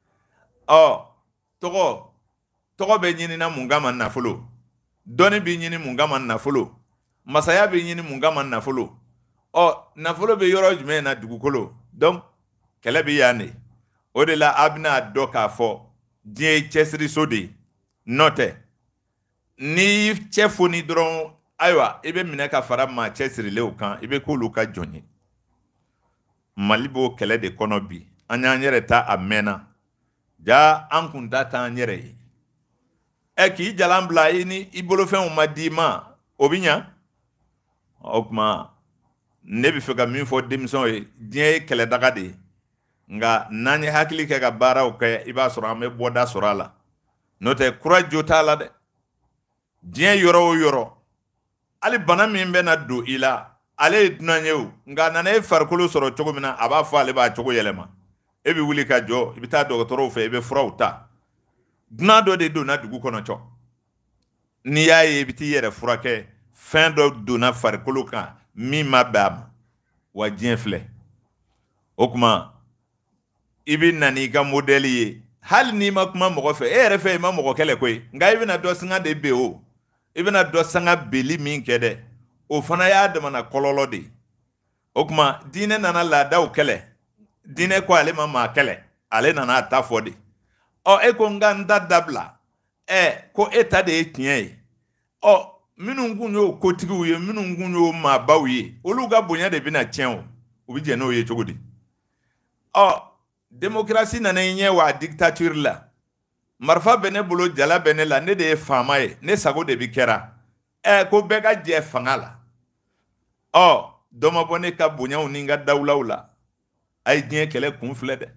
Ɔ tɔgɔ tɔgɔ bɛ ɲinina mun kama nafolo. Dɔnni bɛ ɲini mun kama nafolo. Masaya bɛ ɲini mun kama nafolo. Ɔ nafolo bɛ yɔrɔ jumɛn na dugukolo. Donc kɛlɛ bɛ yan de. O de la a bɛna dɔ k'a fɔ diɲɛ ye cɛsiriso de ye. N'o tɛ n'i cɛ foni dɔrɔn ayiwa i bɛ minɛ ka fara maa cɛsirilenw kan i bɛ k'olu ka jɔn ye. Mali b'o kɛlɛ de kɔnɔ bi an y'an yɛrɛ ta a mɛnna ja an kun ta t'an yɛrɛ ye. Ɛ k'i jalan bila i ni i bolofɛnw ma d'i ma o bɛ ɲa. O tuma ne bɛ fɛ ka min fɔ denmisɛnw ye diɲɛ ye kɛlɛdaga de ye. Nga n'an ye hakili kɛ ka baaraw kɛ i b'a sɔrɔ an bɛ bɔda sɔrɔ a la. N'o tɛ kura jo t'a la dɛ. Diɲɛ yɔrɔ o yɔrɔ hali bana min bɛ na don i la ale ye dunan ye o nka nana e farikolo sɔrɔ cogo min na a b'a fɔ ale b'a cogo yɛlɛma. E bɛ wuli ka jɔ i bɛ taa dɔgɔtɔrɔw fɛ i bɛ furaw ta. Dunan dɔ de donna dugu kɔnɔ cɔ. N'i y'a ye i bɛ t'i yɛrɛ furakɛ fɛn dɔ donna farikolo kan min ma bɛn a ma wa diɲɛ filɛ. O kuma i bɛ na n'i ka modèle ye hali n'i ma kuma mɔgɔ fɛ e yɛrɛ fɛ i ma mɔgɔ kɛlɛ koyi nka i bɛna dɔ sanga de bɛ o i bɛna dɔ sanga beli min kɛ dɛ o fana y'a damana kɔlɔlɔ de ye. O kuma diinɛ nana laadaw kɛlɛ diinɛ ko ale ma maa kɛlɛ ale nana a ta fɔ de. Ɔ e ko n ka n ta dabila ɛ ko e ta de ye tiɲɛ ye. Ɔ minnu kun y'o kotigiw ye minnu kun y'o maabaw ye olu ka bonya de bɛna tiɲɛ o u bɛ jɛ n'o ye cogo di. Ɔ démocratie nana i ɲɛ wa dictature la marifa bɛ ne bolo jala bɛ ne la ne de ye faama ye ne sago de bi kɛra ɛ ko bɛɛ ka jɛ fanga la. Ɔ dɔ ma bɔ ne ka bonyaw ni n ka dawulaw la a ye diɲɛ kɛlɛ kun filɛ dɛ.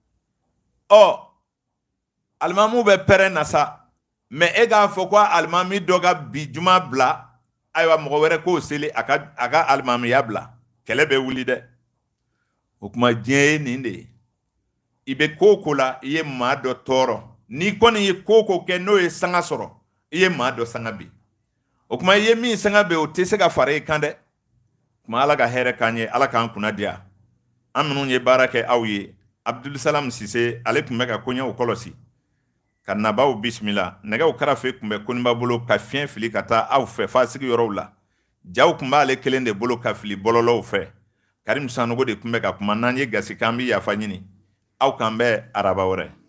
Ɔ alimamu bɛ pɛrɛn na sa mais e k'a fɔ ko alimami dɔ ka bi juma bila ayiwa mɔgɔ wɛrɛ k'o seli a ka a ka alimamiya bila kɛlɛ bɛ wuli dɛ o kuma diɲɛ ye nin de ye i bɛ ko ko la i ye maa dɔ tɔɔrɔ n'i kɔni ye ko ko kɛ n'o ye sanga sɔrɔ i ye maa dɔ sanga bi o kuma i ye min sanga bi o tɛ se ka fara i kan dɛ kuma Ala ka hɛrɛ k'an ye Ala k'an kunna diya an minnu ye baara kɛ aw ye Abdulsalam Sise ale tun bɛ ka koɲɛw kɔlɔsi ka nabaw bisimila nɛgɛw karafe tun bɛ Koniba bolo ka fiɲɛ fili ka taa aw fɛ f'a sigiyɔrɔw la jaw tun b'ale kelen de bolo ka fili bɔlɔlɔw fɛ Karim Sanogo de tun bɛ ka kuma n'an ye gasi kan bɛ yafa ɲini aw kan bɛ araba wɛrɛ